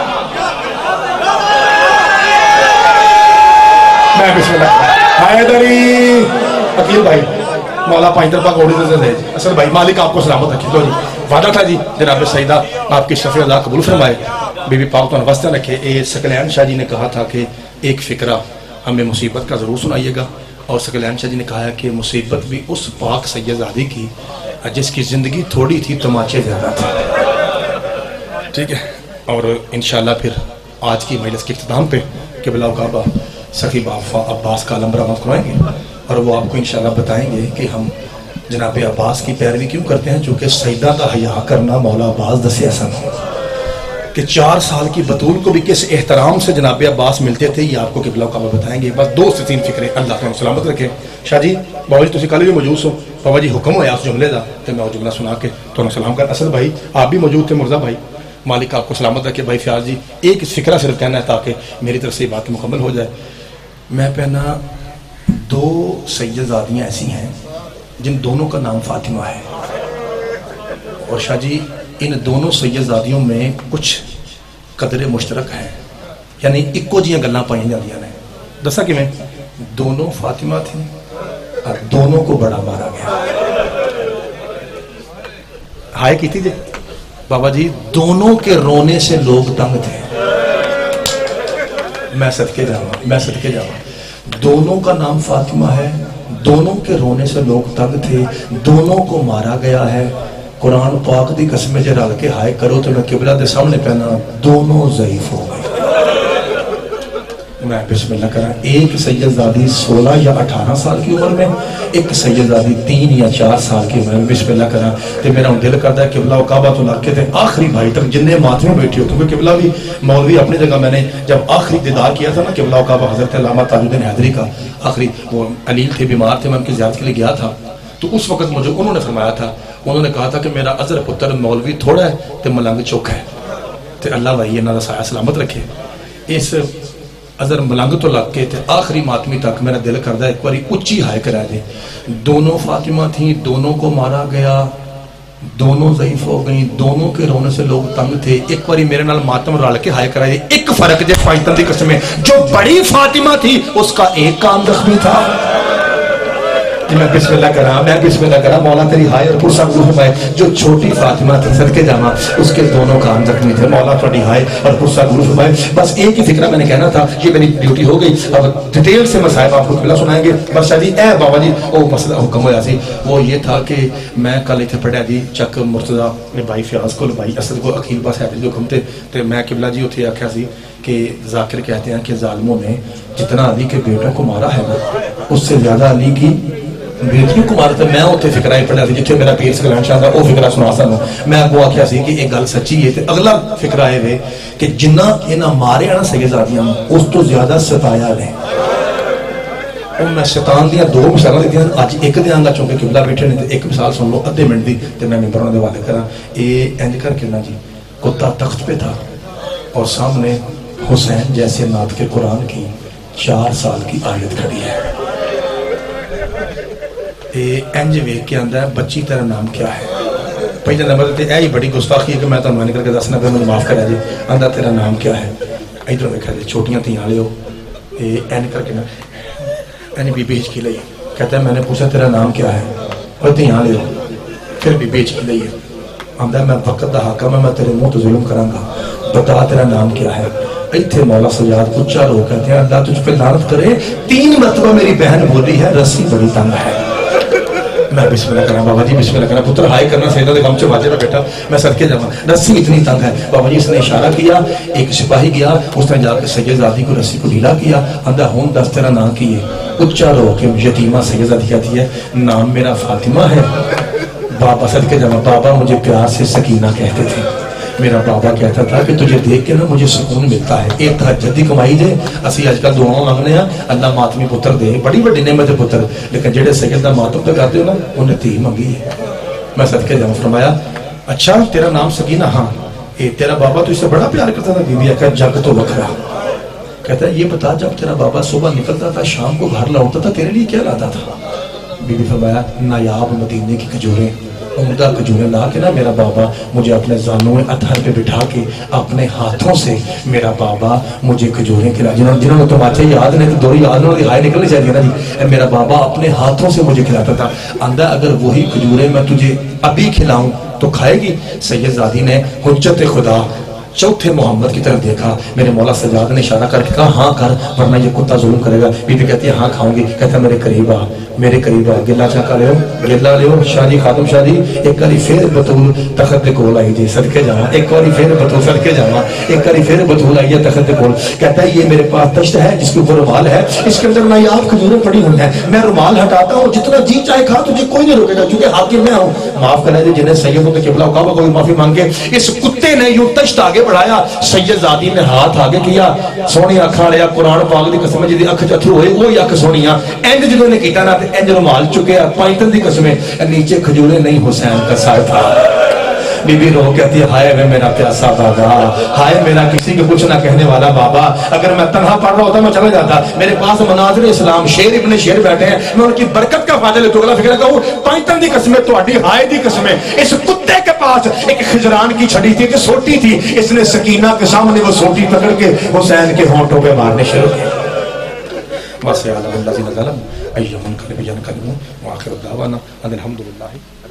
میں بسم اللہ حیدری عقیل بھائی مولا پانچ دربا گوڑی دے دے اصل بھائی مالک آپ کو سلامت رکھے. لو جی وعدہ تھا جی جناب سیدہ آپ کی شفیع اللہ قبول فرمائے. بی بی پاک تو واسطہ رکھے. اے ثقلین شاہ جی نے کہا تھا کہ ایک فکرہ ہمیں مصیبت کا ضرور سنائیے گا اور ثقلین شاہ جی نے کہا کہ مصیبت بھی اس پاک سیدزادی کی جس کی زندگی تھوڑی تھی تماچے زیادہ تھے. ٹھیک ہے اور انشاءاللہ پھر آج کی مجلس کے اختتام پہ قبلہ کعبہ سخی بافا عباس کا علم برآمد کروائیں گے اور وہ آپ کو انشاءاللہ بتائیں گے کہ ہم جناب عباس کی پیروی کیوں کرتے ہیں چونکہ سیدہ کا حیا کرنا مولا عباس دسے ایسا کہ چار سال کی بطول کو بھی کس احترام سے جناب عباس ملتے تھے، یہ آپ کو قبلہ کعبہ بتائیں گے. بس دو سے تین فکرے. اللہ تعالیٰ سلامت رکھے. شاہ جی بابا جی تسی کل بھی موجود ہو، بابا جی حکم ہوا اس جملے دا تے میں وہ جملہ سنا کے تو سلام کر. اسد بھائی آپ بھی موجود تھے، مرزا بھائی مالک آپ کو سلامت رکھے. بھائی فیاض جی ایک فکرہ صرف کہنا ہے تاکہ میری طرف سے یہ بات مکمل ہو جائے. میں پہنا دو سیدزادیاں ایسی ہیں جن دونوں کا نام فاطمہ ہے، اور شاہ جی ان دونوں سیدزادیوں میں کچھ قدر مشترک ہیں، یعنی اکو جیاں گلاں پائیں جاندیاں نے. دسا کہ میں دونوں فاطمہ تھیں اور دونوں کو بڑا مارا گیا. ہائے کی تھی جی بابا جی دونوں کے رونے سے لوگ تنگ تھے. میں صدقے جاواں میں صدقے جاواں دونوں کا نام فاطمہ ہے، دونوں کے رونے سے لوگ تنگ تھے، دونوں کو مارا گیا ہے. قرآن پاک دی قسمیں جے رل کے ہائے کرو تو میں قبلہ دے سامنے پہنا دونوں ضعیف ہو گئے. میں بسم اللہ کرا. ایک سیدزادی سولہ یا اٹھارہ سال کی عمر میں، ایک سیدزادی تین یا چار سال کی عمر میں. بسم اللہ کرا. تے میرا دل کرتا ہے قبلہ و کعبہ تو لاکے تھے آخری بھائی تک جنہیں ماتمے بیٹھے ہو، کیونکہ قبلہ بھی مولوی اپنی جگہ. میں نے جب آخری دیدار کیا تھا نا قبلہ و کعبہ حضرت علامہ تاج الدین حیدری کا، آخری وہ علیل تھے بیمار تھے، میں ان کی زیارت کے لیے گیا تھا. تو اس وقت مجھے انہوں نے فرمایا تھا، انہوں نے کہا تھا کہ میرا ازر پتر مولوی تھوڑا ہے تے ملنگ چوکھا ہے، تے اللہ بھائی انہاں دا سایہ سلامت رکھے. اس ازر ملنگ تو لگ کے تے آخری ماتمی تک میرا دل کردا ہے ایک باری اچھی ہائے کرا دے. دونوں فاطمہ تھیں، دونوں کو مارا گیا، دونوں ضعیف ہو گئیں، دونوں کے رونے سے لوگ تنگ تھے. ایک باری میرے نال ماتم رل کے ہائے کرا دے. ایک فرق جے فائتن دی قسمیں، جو بڑی فاطمہ تھی اس کا ایک کام زخمی تھا. میں بسم اللہ کرا میں بسم اللہ کرا مولا تیری ہائے اور پرسا گروہ فرمائے. جو چھوٹی فاطمہ تھی صدقے جاواں اس کے دونوں کام زخمی تھے. مولا تیری ہائے اور پرسا گروہ فرمائے. بس ایک ہی فکرہ میں نے کہنا تھا، یہ میری ڈیوٹی ہو گئی. اب ڈیٹیل سے مسائب آپ کو قبلہ سنائیں گے. بس شاہ جی اے بابا جی وہ مسئلہ حکم ہوا سی، وہ یہ تھا کہ میں کل اتنے پڑھیا جی چک مرتضی بھائی فیاض کو بھائی اسد کو اخیل پاس ہے جو حکم تھے. تو میں قبلہ جی اتنے آخیا سی کہ ذاکر کہتے ہیں کہ ظالموں نے جتنا علی کے بیٹوں کو مارا ہے نا اس سے زیادہ علی کی بیٹیوں کو مارا تھا. میں اتنے فکرہ ہی پڑھا تھی جتنے میرا پیر سکلان شاہ تھا وہ فکرہ سنا سانو. میں اگو آخیا سی کہ ایک گل سچی ہے. اگلا فکرہ ہے وے کہ جنہ انہاں مارے نا سیدزادیاں اس تو زیادہ ستایا لیں. اور میں شیطان دیاں دو مثالیں دیتی ہیں، اج ایک دیاں گا چونکہ قبلہ بیٹھے نے. ایک مثال سن لو ادھے منٹ دی تے میں ممبر دے حوالے کراں. اے انج کر کے نا جی کتا تخت پہ تھا اور سامنے حسین جیسے نعت کے قرآن کی چار سال کی آیت کھڑی ہے. انج ویکھ کے آندا ہے بچی تیرا نام کیا ہے. پہلے نمبر تے اے ہی بڑی گستاخی ہے کہ میں تانوں نکل کے دسنا پہ مجھے معاف کرا جی. آندا تیرا نام کیا ہے. ادھر ویکھا جی چھوٹیاں تھیاں والے ہو اے این کر کے نا این بی بیچ کی لئی. کہتا ہے میں نے پوچھا تیرا نام کیا ہے، اور تھیاں والے ہو پھر بھی بیچ کی لئی. آندا ہے میں وقت دا حاکم ہے، میں تیرے منہ تو ظلم کراں گا، بتا تیرا نام کیا ہے. ایتھے مولا سجاد اچا رو کہتے ہیں اللہ تجھ پہ لعنت کرے، تین مرتبہ میری بہن بولی ہے رسی بڑی تنگ ہے. میں بسم اللہ کرا بابا جی بسم اللہ کرا. پتر ہائے کرنا سیدہ دے غم سے واجب ہے بیٹا، میں صدقے جاواں رسی اتنی تنگ ہے. بابا جی اس نے اشارہ کیا، ایک سپاہی گیا اس نے جا کے سیدزادی کو رسی کو ڈھیلا کیا. آندا ہون دس تیرا نام کی ہے. اچا رو کے یتیمہ سیدزادی کہتی ہے نام میرا فاطمہ ہے. بابا صدقے جاواں بابا مجھے پیار سے سکینہ کہتے تھے. میرا بابا کہتا تھا کہ تجھے دیکھ کے نا مجھے سکون ملتا ہے. ایک تہجد دی کمائی دے اسی آج کل دعاؤں مانگنے ہیں اللہ ماتمی پتر دے، بڑی بڑی نعمت پتر، لیکن جڑے سید دا ماتم پہ کرتے ہو نا انہیں تھی منگی ہے. میں صدقے جاؤں. فرمایا اچھا تیرا نام سکینہ؟ ہاں. اے تیرا بابا تو اس سے بڑا پیار کرتا تھا. بی بی آخر جگ تو وکھرا. کہتا ہے یہ بتا جب تیرا بابا صبح نکلتا تھا شام کو گھر لوٹتا تھا تیرے لیے کیا لاتا تھا؟ بی بی فرمایا نایاب مدینے کی کھجوریں، عمدہ کھجوریں لا کے نا میرا بابا مجھے اپنے زانوں اطہر پہ بٹھا کے اپنے ہاتھوں سے میرا بابا مجھے کھجوریں کھلا. جنہوں جنہوں نے تماچے یاد نہیں تو دو یاد انہوں نے ہائے نکلنے چاہیے نا جی. میرا بابا اپنے ہاتھوں سے مجھے کھلاتا تھا. آندا اگر وہی کھجوریں میں تجھے ابھی کھلاؤں تو کھائے گی؟ سیدزادی نے حجت خدا چوتھے محمد کی طرف دیکھا. میرے مولا سجاد نے اشارہ کر کے کہا ہاں کر ورنہ یہ کتا ظلم کرے گا. بی بی کہتی ہے ہاں کھاؤں گی. کہتا ہے میرے قریب آ میرے قریب آ گلا چاکا لے گلا لے شاہ جی خادم شاہ جی ایک باری پھر بطول تخت کول آئی جی صدقے جاواں. ایک باری پھر بطول صدقے جاواں ایک باری پھر بطول آئی ہے تخت کول. کہتا ہے یہ میرے پاس تشت ہے جس کے اوپر رومال ہے، اس کے اندر نایاب کھجوریں پڑی ہوئی ہیں. میں رومال ہٹاتا ہوں جتنا جی چاہے کھا تجھے کوئی نہیں روکے گا کیونکہ حاکم میں ہوں. معاف کریں جی جنہیں سید ہوتے قبلہ کعبہ کو معافی مانگ کے اس کتے نے یوں تشت آگے پڑھایا سید زادی نے ہاتھ آگے کیا سونی اکھاں والے قرآن پاک دی قسم جدی اکھ اتھرو ہوئے وہی اکھ سونیاں انج جدوں نے کیتا نا تے انج رومال چکیا پائنتن دی قسم نیچے کھجورے نہیں حسین کا سر تھا بی بی رو کہتی ہے ہائے میں میرا پیاسا بابا ہائے میرا کسی کو کچھ نہ کہنے والا بابا اگر میں تنہا پڑھ رہا ہوتا میں چلا جاتا میرے پاس مناظر اسلام شیر ابن شیر بیٹھے ہیں میں ان کی برکت کا فائدہ لیتا ہوں فکر کہوں پائنتن دی قسمیں تہاڈی ہائے دی قسمیں اس کتے کے پاس ایک خجران کی چھڑی تھی کہ سوٹی تھی اس نے سکینہ کے سامنے وہ سوٹی پکڑ کے حسین کے ہونٹوں پہ مارنے شروع کیا بس یا اللہ اللہ زی نظلم ایہم کلب جن کلمون وآخر الدعوانا ان الحمدللہ